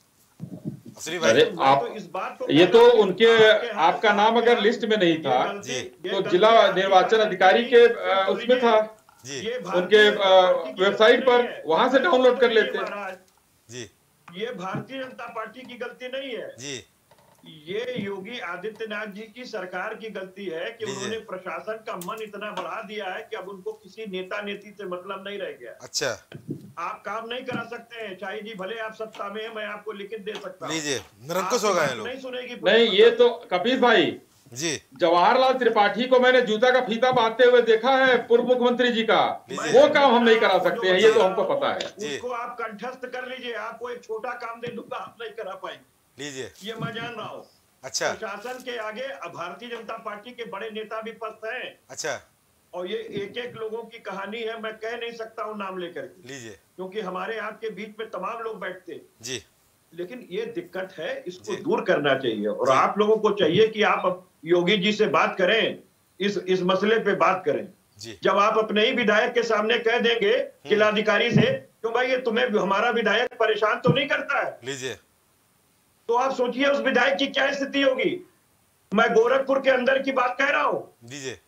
अरे आप तो इस बात को, ये तो उनके आपका नाम अगर लिस्ट में नहीं था तो जिला निर्वाचन अधिकारी के उसमें था, उनके वेबसाइट पर, वहां से डाउनलोड कर लेते। जी, ये भारतीय जनता पार्टी की गलती नहीं है जी, ये योगी आदित्यनाथ जी की सरकार की गलती है कि उन्होंने प्रशासन का मन इतना बढ़ा दिया है कि अब उनको किसी नेता नेती से मतलब नहीं रह गया। अच्छा, आप काम नहीं करा सकते हैं, शाही जी भले आप सत्ता में हैं, मैं आपको लिखित दे सकता हूं। लीजिए, निरंकुश हो गए लोग। नहीं सुनेगी नहीं, ये तो कपिल भाई जी, जवाहरलाल त्रिपाठी को मैंने जूता का फीता बांधते हुए देखा है, पूर्व मुख्यमंत्री जी का, वो काम हम नहीं करा सकते हैं, ये तो हमको पता है। उसको आप कंठस्थ कर लीजिए, आपको एक छोटा काम दे दूंगा, आप नहीं करा पाएंगे। लीजिए, ये मैं जान रहा हूँ। अच्छा, प्रशासन के आगे भारतीय जनता पार्टी के बड़े नेता भी पस्त हैं। अच्छा, और ये एक एक लोगों की कहानी है, मैं कह नहीं सकता हूँ नाम लेकर के। लीजिए, क्योंकि हमारे आपके बीच में तमाम लोग बैठते हैं जी, लेकिन ये दिक्कत है, इसको दूर करना चाहिए। और आप लोगों को चाहिए कि आप योगी जी से बात करें, इस इस मसले पे बात करें। जी, जब आप अपने ही विधायक के सामने कह देंगे जिलाधिकारी से, क्यों भाई ये तुम्हें हमारा विधायक परेशान तो नहीं करता है, लीजिए, तो आप सोचिए उस विधायक की क्या स्थिति होगी। मैं गोरखपुर के अंदर की बात कह रहा हूं। लीजिए,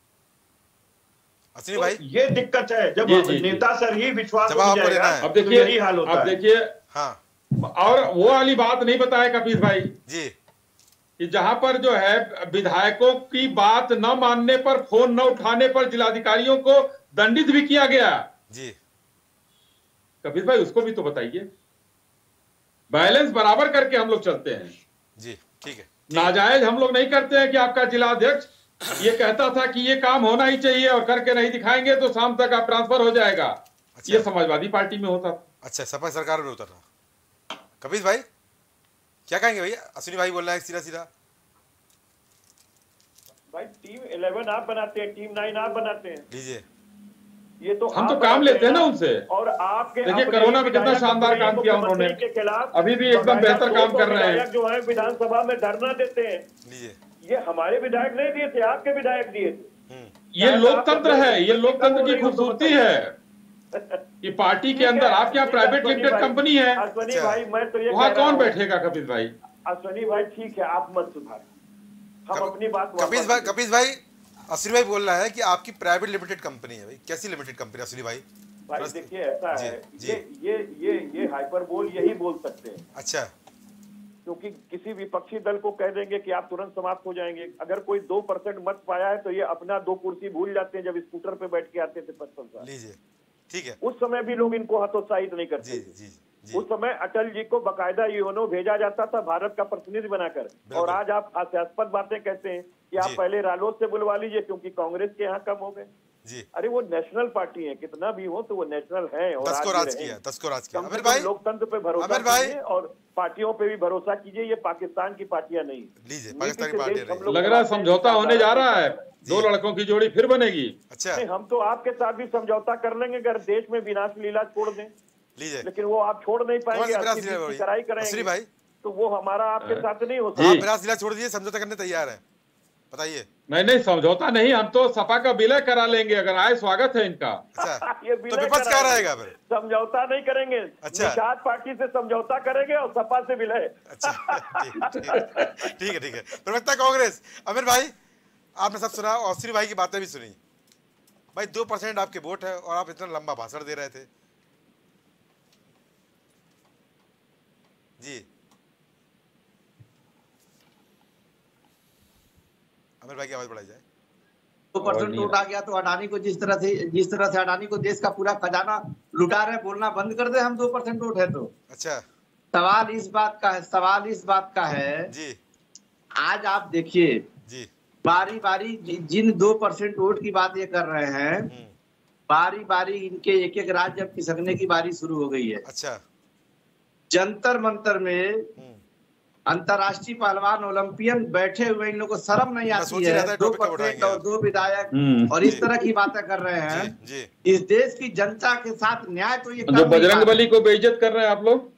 अश्विनी भाई, तो ये दिक्कत है जब नेता सर ही विश्वास जवाब हो जाएगा, अब देखिए, यही हाल होता है। अब देखिए, हाँ, और वो वाली बात नहीं बताए कपिल भाई जी, कि जहां पर जो है विधायकों की बात न मानने पर, फोन न उठाने पर जिलाधिकारियों को दंडित भी किया गया। जी, कपिल भाई उसको भी तो बताइए। बैलेंस बराबर करके हम लोग चलते हैं जी, ठीक है। नाजायज हम लोग नहीं करते हैं कि आपका जिला अध्यक्ष ये कहता था कि ये काम होना ही चाहिए और करके नहीं दिखाएंगे तो शाम तक आप ट्रांसफर हो जाएगा। अच्छा। ये समाजवादी पार्टी में होता था। अच्छा, सपा सरकार में होता था। कपिल भाई क्या कहेंगे भैया? अश्विनी भाई बोल रहा है सीधा सीधा। भाई टीम इलेवन आप बनाते हैं, टीम नाइन आप बनाते हैं। लीजिए, ये तो हम तो काम लेते हैं ना उनसे। और आपके देखिए कोरोना में कितना शानदार काम किया उन्होंने, के खिलाफ अभी भी एकदम बेहतर काम कर रहे हैं। जो है विधानसभा में धरना देते हैं, लीजिए, ये हमारे विधायक नहीं दिए थे, आपके विधायक दिए थे। ये लोकतंत्र है, ये लोकतंत्र की खूबसूरती है कि पार्टी के अंदर आपके यहाँ प्राइवेट लिमिटेड कंपनी है, अश्वनी भाई मैं तो ये वहाँ कौन बैठेगा? कपिल भाई, अश्वनी भाई ठीक है, आप मत सुधारें, हम अपनी बात। कपिल भाई कपिल भाई अश्विनी भाई बोल रहा है कि आपकी प्राइवेट लिमिटेड कंपनी है। भाई कैसी लिमिटेड कंपनी अश्विनी भाई? भाई देखिए ऐसा जी, है, जी। ये ये ये ये हाइपरबोल यही बोल सकते हैं। अच्छा, क्योंकि किसी विपक्षी दल को कह देंगे कि आप तुरंत समाप्त हो जाएंगे। अगर कोई दो परसेंट मत पाया है तो ये अपना दो कुर्सी भूल जाते हैं जब स्कूटर पे बैठ के आते थे पचपन साल। लीजिए, ठीक है। उस समय भी लोग इनको हतोत्साहित नहीं करते। जी जी जी। उस समय अटल जी को बकायदा यूएनओ भेजा जाता था भारत का प्रतिनिधि बनाकर, और आज आप हास्यास्पद बातें कहते हैं कि आप जी। पहले रालोद से बुलवा लीजिए क्योंकि कांग्रेस के यहाँ कम हो गए। जी, अरे वो नेशनल पार्टी है, कितना भी हो तो वो नेशनल है और दस आज को भी राज रहेंगे। किया, दस को राज किया। कम से अमीर कम भाई, लोकतंत्र पे भरोसा अमीर भाई, कीजिए और पार्टियों पे भी भरोसा कीजिए। ये पाकिस्तान की पार्टियां नहीं। लीजिए, नीति पाकिस्तान की से पार्टी देश हम रही। लोग लग रहा है चलाते हैं, समझौता होने जा रहा है, जी। दो लड़कों की जोड़ी फिर बनेगी। अच्छा, नहीं, हम तो आपके साथ भी समझौता कर लेंगे अगर देश में विनाश लीला छोड़ दें, लीजिए। लेकिन वो आप छोड़ नहीं कौन पाएंगे। सी विनाश अस्सी लीला बीस हुई? की कराई अश्विनी करेंगे भाई, तो वो हमारा आपके साथ नहीं हो आप सकता। विनाश लीला छोड़ दीजिए, समझौता करने तैयार है, बताइए। नहीं नहीं समझौता नहीं, हम तो सपा का विलय करा लेंगे, अगर आए स्वागत है इनका। अच्छा, ये तो विलय विपक्ष क्या कराएंगे। रहेगा फिर? समझौता नहीं करेंगे। अच्छा। निषाद पार्टी से समझौता करेंगे और सपा से विलय। अच्छा, ठीक ठीक है, ठीक है, ठीक है। प्रवक्ता कांग्रेस अमीर भाई, आपने सब सुना और अश्विनी भाई की बातें भी सुनी। भाई दो परसेंट आपके वोट है और आप इतना लंबा भाषण दे रहे थे। जी, अमीर भाई की आवाज बढ़ाई जाए। दो परसेंट वोट आ गया तो अडानी को जिस तरह से जिस तरह से अडानी को देश का पूरा खजाना लुटा रहे, बोलना बंद कर दे हम दो परसेंट वोट है तो। अच्छा, सवाल इस बात का है सवाल इस बात का है जी आज आप देखिए जी, बारी बारी जि- जिन दो परसेंट वोट की बात ये कर रहे हैं, हम्म, बारी बारी इनके एक एक राज्य अब खिसकने की बारी शुरू हो गई है। अच्छा, जंतर मंतर में हम्म, अंतर्राष्ट्रीय पहलवान ओलंपियन बैठे हुए, इन लोगों को शर्म नहीं मैं आती सोच ही रहा था है। दो टॉपिक पे परसेंट उठाएंगे और आप। दो विधायक हम्म। और इस तरह की बातें कर रहे हैं। जी जी, इस देश की जनता के साथ न्याय तो ये कर जो नहीं बजरंग पा रहे। बली को बेइज्जत कर रहे हैं आप लोग।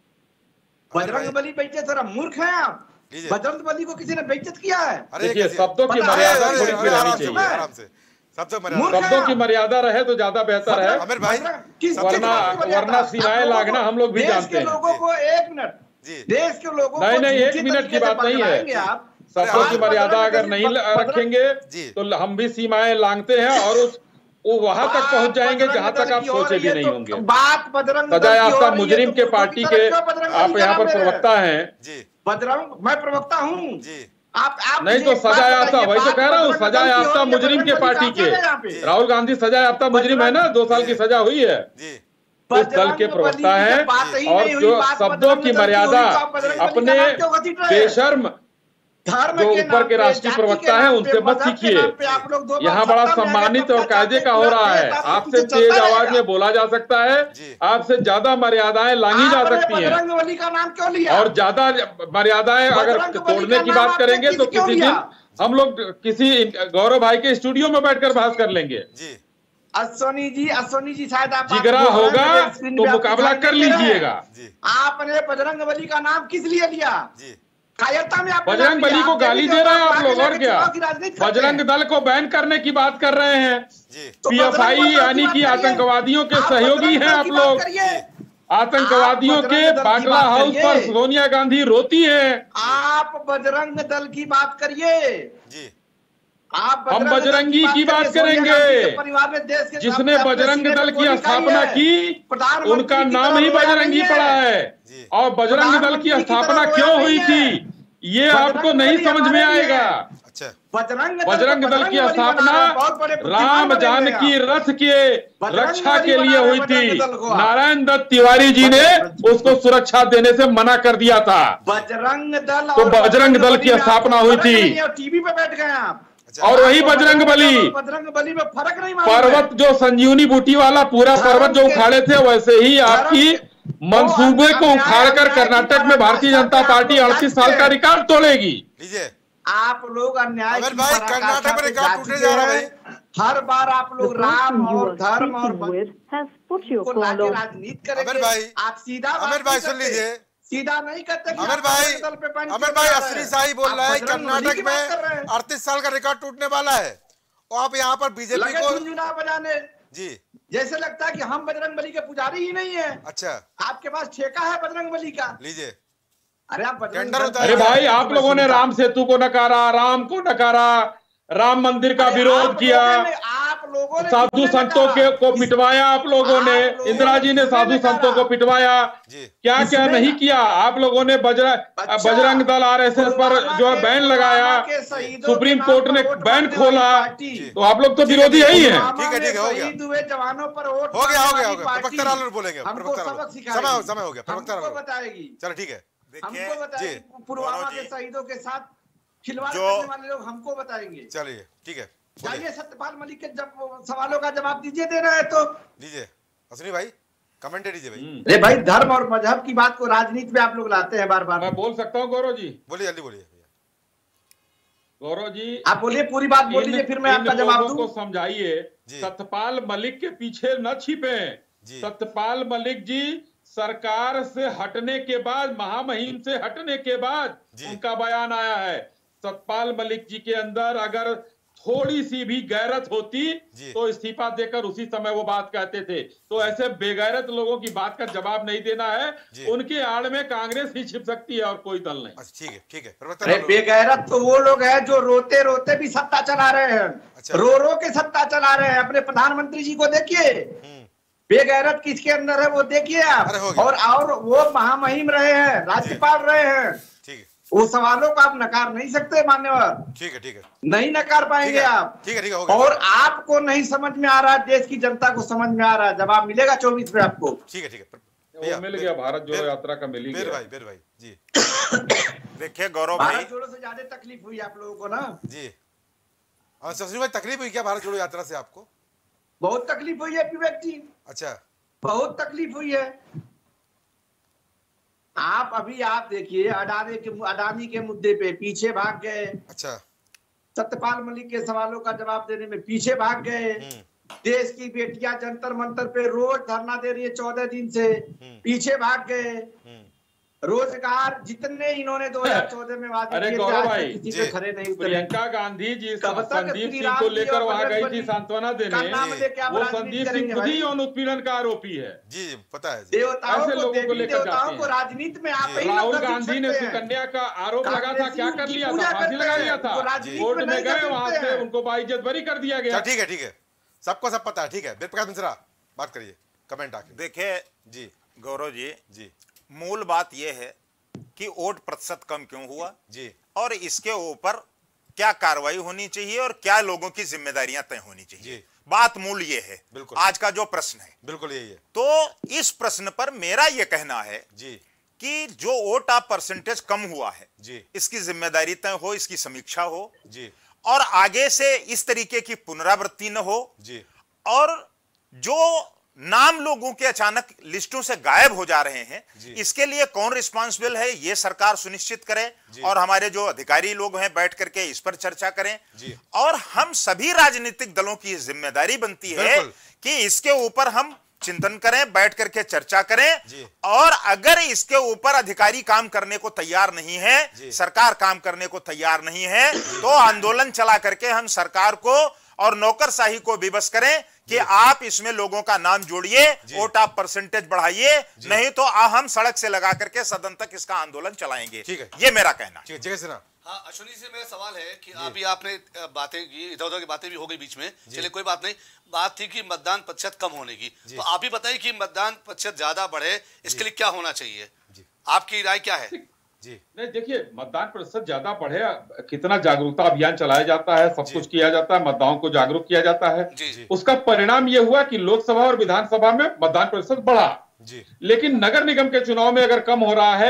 बजरंग बली बेइज्जत, जरा मूर्ख हैं आप। लीजिए। बजरंग बली को किसी ने बेइज्जत किया है? अरे देखिए कैसे? शब्दों की पता है, मर्यादा अरे, थोड़ी अरे, सी रहनी आराम से, चाहिए, आराम से, सब तो मर्यादा। मूर्ख शब्दों की मर्यादा रहे तो ज्यादा बेहतर है, अमीर भाई, किस- सबसे वरना किस- वरना सीमाएं लागना हम लोग भी देश जानते के हैं। लोगों को एक मिनट जी, देश के लोगों नहीं, को नहीं, एक झूठी मिनट की तरीके से बात नहीं है। पकड़ाएंगे आप। शब्दों की आज मर्यादा बजरंग अगर बली- नहीं बजरंग- रखेंगे जी। तो हम भी सीमाएं लांघते हैं और उस वो वहां तक पहुंच जाएंगे बात जहां तक बजरंग आप की हो सोचे रही भी है नहीं तो होंगे। बात बजरंग दल सजा की हो याफ्ता रही है मुजरिम तो के मूर्खों पार्टी की के तरह क्यों बजरंग आप बली यहाँ पर का नाम ले रहे हैं? प्रवक्ता हैं। जी, बजरंग मैं प्रवक्ता हूँ। जी, आप आप नहीं मुझे तो एक बात सजा याफ्ता, बताइए, वही तो बात कह रहा हूँ, बजरंग सजा दल की हो याफ्ता रही है, मुजरिम बजरंग के बली पार्टी कहाँ से के है यहाँ पे? राहुल गांधी सजा याफ्ता मुजरिम है ना, दो साल की सजा हुई है। जी, उस दल के बजरंग प्रवक्ता बली की हैं जब बात ही और नहीं हुई, जो बात शब्दों बजरंग की दल मर्यादा हुई, तो आप बजरंग बली का अपने नाम क्यों घसीट रहे हैं? बेशर्म धर्म जो के ऊपर नाम के पे, राष्ट्रीय जाति प्रवक्ता के हैं नाम उनसे पे, मत मजहब के सीखिए। नाम पे आप लोग दो बार यहाँ बड़ा सत्ता में आ गए, सम्मानित तो और क्या कायदे चाहते का हो हैं? रहा है, पूरा देश आपसे आपके तेज चलता आवाज रहेगा। में बोला जा सकता है, जी। आपसे ज्यादा मर्यादाएं लांघी जा आपने सकती हैं बजरंग बली का नाम क्यों लिया? और ज्यादा मर्यादाएं अगर बजरंग बली तोड़ने का की नाम बात आपने करेंगे तो किस क्यों किसी लिया? दिन हम लोग किसी गौरव भाई के स्टूडियो में बैठकर बहस कर लेंगे। जी, अश्वनी जी अश्वनी जी शायद आप जिगरा बात बोल रहे होगा हैं, स्क्रीन तो पे आप मुकाबला दिखाई कर नहीं दे रहे हैं। लीजिएगा। जी, आपने बजरंग बली का नाम किस लिए लिया? जी, कायरता में आपने बजरंग नाम लिया। बली को आपने गाली भी दे रहे हैं तो आप लोग, आगे और जाके क्या? चुनाव की राजनीति करते बजरंग हैं। दल को बैन करने की बात कर रहे हैं। जी, तो पीएफआई बजरंग दल की यानी बात कि करिए। आतंकवादियों के आप सहयोगी बजरंग हैं दल आप की बात लोग। करिए। आतंकवादियों आप के बजरंग दल की बाटला बात हाउस करिए। पर सोनिया गांधी रोती है। आप बजरंग दल की बात करिए। जी, आप हम दल बजरंगी की बात करिए। सोनिया करेंगे। गांधी के परिवार ने देश के जिसने अपने बजरंग सीने दल पे की गोली स्थापना खाई है। की प्रधानमंत्री उनका की नाम तरह ही रोया बजरंगी नहीं पड़ा है। है। जी। और बजरंग दल की प्रधानमंत्री की तरह स्थापना रोया क्यों नहीं हुई है। थी ये बजरंग आपको नहीं बली समझ में हमारे लिए आएगा। अच्छा, बजरंग दल बजरंग को दल की बजरंग बली बना रहे हैं। बहुत बड़े स्थापना बुद्धिमान राम बने हुए हैं जानकी आप। रथ के बजरंग रक्षा बली के बना लिए रहे हुई हैं थी। बजरंग दल को आप। नारायण दत्त तिवारी जी ने उसको सुरक्षा देने से मना कर दिया था। बजरंग दल तो और बजरंग दल बली की में आप स्थापना हुई फर्क थी। नहीं है और टीवी पे बैठ गए आप। और वही बजरंग बली बजरंग बली में फर्क नहीं, पर्वत जो संजीवनी बूटी वाला पूरा पर्वत जो उखाड़े थे, वैसे ही आपकी मंसूबे को उखाड़कर कर्नाटक में भारतीय जनता पार्टी अड़तीस साल का रिकॉर्ड तोड़ेगी। लीजिए आप लोग अन्याय अमर भाई, कर्नाटक में रिकॉर्ड टूटने जा रहा है। हर बार आप लोग राम और धर्म और को राजनीति करेंगे। भाई, आप सीधा अमर भाई सुन लीजिए, सीधा नहीं करते। अमर भाई अमर भाई असली शाही बोल रहा है कर्नाटक में अड़तीस साल का रिकॉर्ड टूटने वाला है और आप यहाँ पर बीजेपी को झुंझुना बजाने जी जैसे लगता है कि हम बजरंग बली के पुजारी ही नहीं है। अच्छा, आपके पास ठेका है बजरंग बली का। लीजिए अरे आप अरे भाई, आप लोगों ने राम सेतु को नकारा, राम को नकारा, राम मंदिर का विरोध किया, आप लोगों ने साधु संतों के को पिटवाया, आप लोगों ने, इंदिरा जी ने साधु संतों को पिटवाया, क्या क्या नहीं किया आप लोगों ने। बजरंग बजरंग दल आरएसएस पर जो है बैन लगाया, सुप्रीम कोर्ट ने बैन खोला, तो आप लोग तो विरोधी यही है। ठीक है ठीक है, हो गया हुए जवानों पर वोट हो गया हो गया हो गया प्रवक्ता राहुल बोलेंगे, प्रवक्ता राहुल समय समय हो गया, प्रवक्ता हमको राहुल बताएगी। चलो ठीक है, हमको बताएगी पुलवामा के शहीदों के साथ खिलवाड़ जो- करने वाले लोग हमको बताएंगे। चलिए ठीक है, जाइए सत्यपाल मलिक के जब सवालों का जवाब दीजिए, दे रहे हैं तो लीजिए अश्विनी भाई कमेंट दीजिए भाई। अरे भाई, धर्म और मजहब की बात को राजनीति में आप लोग लाते हैं बार बार। मैं बोल सकता हूँ गौरव जी? बोलिए जल्दी बोलिए गौरव जी, आप बोलिए, पूरी बात बोल लीजिए, फिर मैं आपका जवाब दूं। को समझाइए, सत्यपाल मलिक के पीछे न छिपे। सत्यपाल मलिक जी सरकार से हटने के बाद, महामहिम से हटने के बाद उनका बयान आया है। सत्यपाल मलिक जी के अंदर अगर थोड़ी सी भी गैरत होती तो इस्तीफा देकर उसी समय वो बात कहते थे। तो ऐसे बेगैरत लोगों की बात का जवाब नहीं देना है। उनके आड़ में कांग्रेस ही छिप सकती है और कोई दल नहीं। ठीक है ठीक है, अरे बेगैरत तो वो लोग हैं जो रोते रोते भी सत्ता चला रहे हैं। अच्छा। रो रो के सत्ता चला रहे हैं। अपने प्रधानमंत्री जी को देखिए, बेगैरत किसके अंदर है वो देखिए आप। और और वो महामहिम रहे हैं, राज्यपाल रहे हैं। ठीक है, वो सवालों को आप नकार नहीं सकते मान्यवर। ठीक है ठीक है, नहीं नकार पाएंगे आप। ठीक है ठीक है, और आपको नहीं समझ में आ रहा, देश की जनता को समझ में आ रहा है। जवाब मिलेगा चौबीस में आपको। ठीक है ठीक है, मिल गया, भारत जोड़ो यात्रा का मिल गया। भाई बेर भाई जी देखिए गौरव भाई, भारत जोड़ो से ज्यादा तकलीफ हुई आप लोगों को ना जी। और शशि भाई तकलीफ हुई क्या भारत जोड़ो यात्रा से आपको? बहुत तकलीफ हुई है विवेक जी। अच्छा, बहुत तकलीफ हुई है। आप अभी आप देखिए, अडानी के अडानी के मुद्दे पे पीछे भाग गए। अच्छा, सत्यपाल मलिक के सवालों का जवाब देने में पीछे भाग गए। देश की बेटियां जंतर मंतर पे रोज धरना दे रही है चौदह दिन से, पीछे भाग गए। रोजगार जितने इन्होंने दो हजार चौदह में वादे अरे किए गौरव भाई, किसी पे खड़े नहीं उतरे। प्रियंका गांधी जी संदीप सिंह को लेकर वहां गई थी सांत्वना देने। वो संदीप सिंह खुद ही यौन उत्पीड़न का आरोपी है। जी पता है। ऐसे लोगों को लेकर जाते हैं। राजनीति में आप राहुल गांधी ने सुकन्या का आरोप लगा था, क्या कर लिया था? फांसी लगा लिया था। कोर्ट में गए, वहां से उनको बाइज्जत बरी कर दिया गया। ठीक है ठीक है, सबको सब पता है। ठीक है, प्रकाश मिश्रा बात करिए, कमेंट आके। देखिए जी गौरव जी जी मूल बात यह है कि वोट प्रतिशत कम क्यों हुआ जी, और इसके ऊपर क्या कार्रवाई होनी चाहिए और क्या लोगों की जिम्मेदारियां तय होनी चाहिए। बात मूल ये है, बिल्कुल आज का जो प्रश्न है, बिल्कुल यही है। तो इस प्रश्न पर मेरा यह कहना है जी कि जो वोट ऑफ परसेंटेज कम हुआ है जी, इसकी जिम्मेदारी तय हो, इसकी समीक्षा हो जी, और आगे से इस तरीके की पुनरावृत्ति न हो जी। और जो नाम लोगों के अचानक लिस्टों से गायब हो जा रहे हैं, इसके लिए कौन रिस्पांसिबल है ये सरकार सुनिश्चित करे और हमारे जो अधिकारी लोग हैं बैठ करके इस पर चर्चा करें। और हम सभी राजनीतिक दलों की जिम्मेदारी बनती है कि इसके ऊपर हम चिंतन करें, बैठ करके चर्चा करें। और अगर इसके ऊपर अधिकारी काम करने को तैयार नहीं है, सरकार काम करने को तैयार नहीं है, तो आंदोलन चला करके हम सरकार को और नौकरशाही को विवश करें कि आप इसमें लोगों का नाम जोड़िए, वोट ऑफ परसेंटेज बढ़ाइए, नहीं तो हम सड़क से लगा करके सदन तक इसका आंदोलन चलाएंगे। ठीक है, ये मेरा कहना है। जय सिन्हा। हाँ, अश्विनी से मेरा सवाल है कि अभी आपने बातें की, इधर उधर की बातें भी हो गई बीच में, चलिए कोई बात नहीं। बात थी कि मतदान प्रतिशत कम होने की, तो आप ही बताइए कि मतदान प्रतिशत ज्यादा बढ़े, इसके लिए क्या होना चाहिए? आपकी राय क्या है? जी नहीं, देखिए मतदान प्रतिशत ज्यादा बढ़े, कितना जागरूकता अभियान चलाया जाता है, सब कुछ किया जाता है, मतदाताओं को जागरूक किया जाता है। जी, जी। उसका परिणाम यह हुआ कि लोकसभा और विधानसभा में मतदान प्रतिशत बढ़ा। जी। लेकिन नगर निगम के चुनाव में अगर कम हो रहा है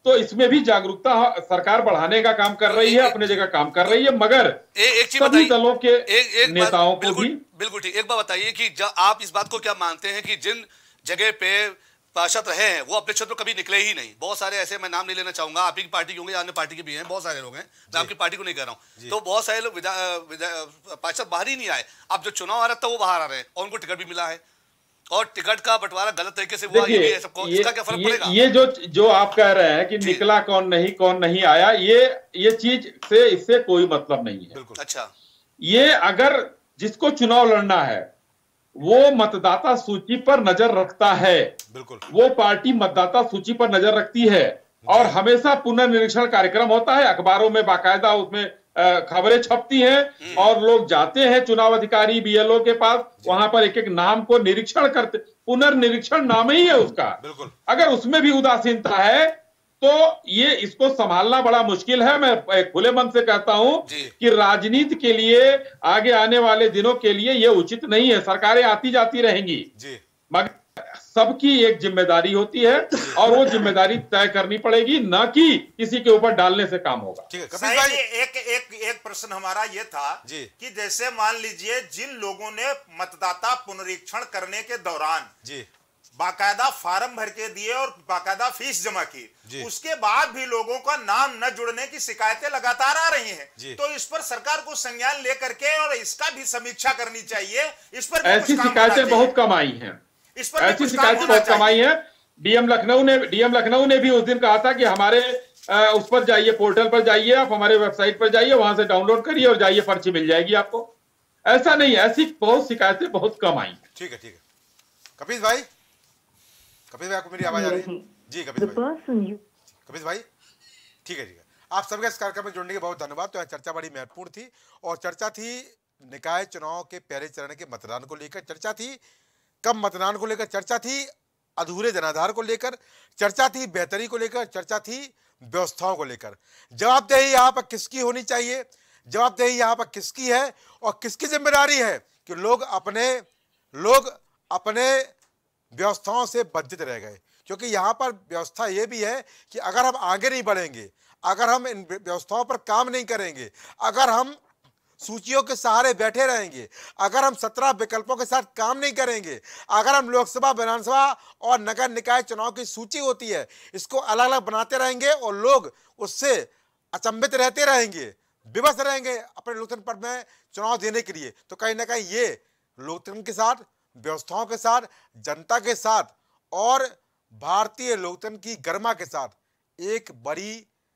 तो इसमें भी जागरूकता सरकार बढ़ाने का काम कर रही है, अपने जगह काम कर रही है, मगर एक चीज सभी दलों के एक, एक नेताओं को भी बिल्कुल ठीक। एक बात बताइए कि जब आप इस बात को क्या मानते हैं कि जिन जगह पे पार्षद रहे हैं वो अपने क्षेत्र में कभी निकले ही नहीं। बहुत सारे ऐसे, मैं नाम नहीं लेना चाहूंगा, आप ही की पार्टी के होंगे, अन्य पार्टी के भी हैं, बहुत सारे लोग हैं, मैं आपकी पार्टी को नहीं कह रहा हूं। तो बहुत सारे लोग पार्षद बाहर ही नहीं आए। अब जो चुनाव आ रहा था वो बाहर आ रहे हैं और उनको टिकट भी मिला है और टिकट का बंटवारा गलत तरीके से हुआ, ये भी है सबको। इसका क्या फर्क पड़ेगा? ये जो जो आप कह रहे हैं कि निकला कौन नहीं कौन नहीं आया, ये ये चीज से इससे कोई मतलब नहीं है। बिल्कुल। अच्छा, ये अगर जिसको चुनाव लड़ना है वो मतदाता सूची पर नजर रखता है, बिल्कुल, वो पार्टी मतदाता सूची पर नजर रखती है और हमेशा पुनर्निरीक्षण कार्यक्रम होता है, अखबारों में बाकायदा उसमें खबरें छपती हैं और लोग जाते हैं चुनाव अधिकारी बीएलओ के पास, वहां पर एक एक नाम को निरीक्षण करते, पुनर्निरीक्षण नाम ही है उसका। बिल्कुल। अगर उसमें भी उदासीनता है तो ये इसको संभालना बड़ा मुश्किल है। मैं खुले मन से कहता हूं कि राजनीति के लिए आगे आने वाले दिनों के लिए ये उचित नहीं है। सरकारें आती जाती रहेंगी जी, मगर सबकी एक जिम्मेदारी होती है और वो जिम्मेदारी तय करनी पड़ेगी, ना कि किसी के ऊपर डालने से काम होगा। ठीक है कपिल भाई, एक एक एक प्रश्न हमारा ये था जी कि जैसे मान लीजिए जिन लोगों ने मतदाता पुनरीक्षण करने के दौरान जी बाकायदा फार्म भर के दिए और बाकायदा फीस जमा की, उसके बाद भी लोगों का नाम न जुड़ने की शिकायतें लगातार आ रही हैं, तो इस पर सरकार को संज्ञान लेकर के और इसका भी समीक्षा करनी चाहिए। इस पर ऐसी शिकायतें बहुत कम आई हैं, इस पर ऐसी शिकायतें बहुत कम आई हैं। डीएम लखनऊ ने डीएम लखनऊ ने भी उस दिन कहा था कि हमारे आ, उस पर जाइए, पोर्टल पर जाइए, आप हमारे वेबसाइट पर जाइए, वहां से डाउनलोड करिए और जाइए, पर्ची मिल जाएगी आपको। ऐसा नहीं, ऐसी बहुत शिकायतें बहुत कम आई। ठीक है, ठीक है। कपिल भाई, कपिल भाई आपको मेरी आवाज आ रही है? जी कपिल भाई, कपिल भाई, ठीक है, ठीक है। आप सबके इस कार्यक्रम में जुड़ने के बहुत धन्यवाद। तो यह चर्चा बड़ी महत्वपूर्ण थी और चर्चा थी निकाय चुनाव के पहले चरण के मतदान को लेकर, चर्चा थी कम मतदान को लेकर, चर्चा थी अधूरे जनाधार को लेकर, चर्चा थी बेहतरी को लेकर, चर्चा थी व्यवस्थाओं को लेकर। जवाबदेही यहाँ पर किसकी होनी चाहिए, जवाबदेही यहाँ पर किसकी है और किसकी जिम्मेदारी है कि लोग अपने लोग अपने व्यवस्थाओं से वंचित रह गए। क्योंकि यहाँ पर व्यवस्था ये भी है कि अगर हम आगे नहीं बढ़ेंगे, अगर हम इन व्यवस्थाओं पर काम नहीं करेंगे, अगर हम सूचियों के सहारे बैठे रहेंगे, अगर हम सत्रह विकल्पों के साथ काम नहीं करेंगे, अगर हम लोकसभा, विधानसभा और नगर निकाय चुनाव की सूची होती है इसको अलग अलग बनाते रहेंगे और लोग उससे अचंभित रहते रहेंगे, विवश रहेंगे अपने लोकतंत्र पर में चुनाव देने के लिए, तो कहीं ना कहीं ये लोकतंत्र के साथ, व्यवस्थाओं के साथ, जनता के साथ और भारतीय लोकतंत्र की गरिमा के साथ एक बड़ी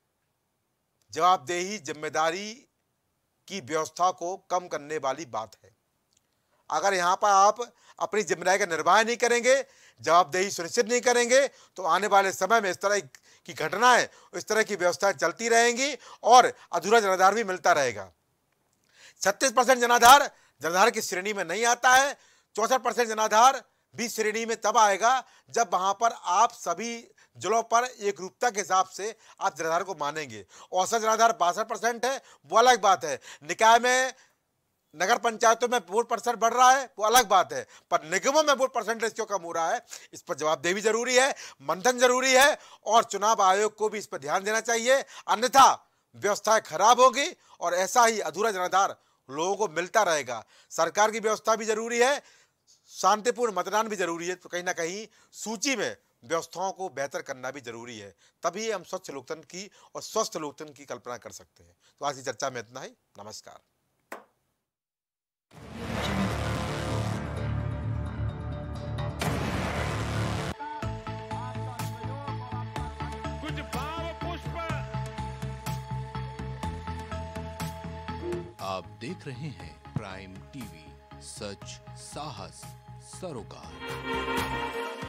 जवाबदेही, जिम्मेदारी की व्यवस्था को कम करने वाली बात है। अगर यहाँ पर आप अपनी जिम्मेदारी का निर्वाह नहीं करेंगे, जवाबदेही सुनिश्चित नहीं करेंगे, तो आने वाले समय में इस तरह की घटनाएं, इस तरह की व्यवस्थाएं चलती रहेंगी और अधूरा जनाधार भी मिलता रहेगा। छत्तीस परसेंट जनाधार जनाधार की श्रेणी में नहीं आता है, चौसठ परसेंट जनाधार भी श्रेणी में तब आएगा जब वहां पर आप सभी जिलों पर एक रूपता के हिसाब से आप जनाधार को मानेंगे। औसत जनाधार बासठ परसेंट है, वो अलग बात है। निकाय में, नगर पंचायतों में वोट परसेंट बढ़ रहा है, वो अलग बात है, पर निगमों में वोट परसेंटेज क्यों कम हो रहा है, इस पर जवाबदेही भी जरूरी है, मंथन जरूरी है और चुनाव आयोग को भी इस पर ध्यान देना चाहिए। अन्यथा व्यवस्थाएं खराब होगी और ऐसा ही अधूरा जनाधार लोगों को मिलता रहेगा। सरकार की व्यवस्था भी जरूरी है, शांतिपूर्ण मतदान भी जरूरी है, तो कहीं ना कहीं सूची में व्यवस्थाओं को बेहतर करना भी जरूरी है, तभी हम स्वच्छ लोकतंत्र की और स्वस्थ लोकतंत्र की कल्पना कर सकते हैं। तो आज की चर्चा में इतना ही। नमस्कार। कुछ भाव पुष्प। आप देख रहे हैं प्राइम टीवी, सच, साहस, सरोकार।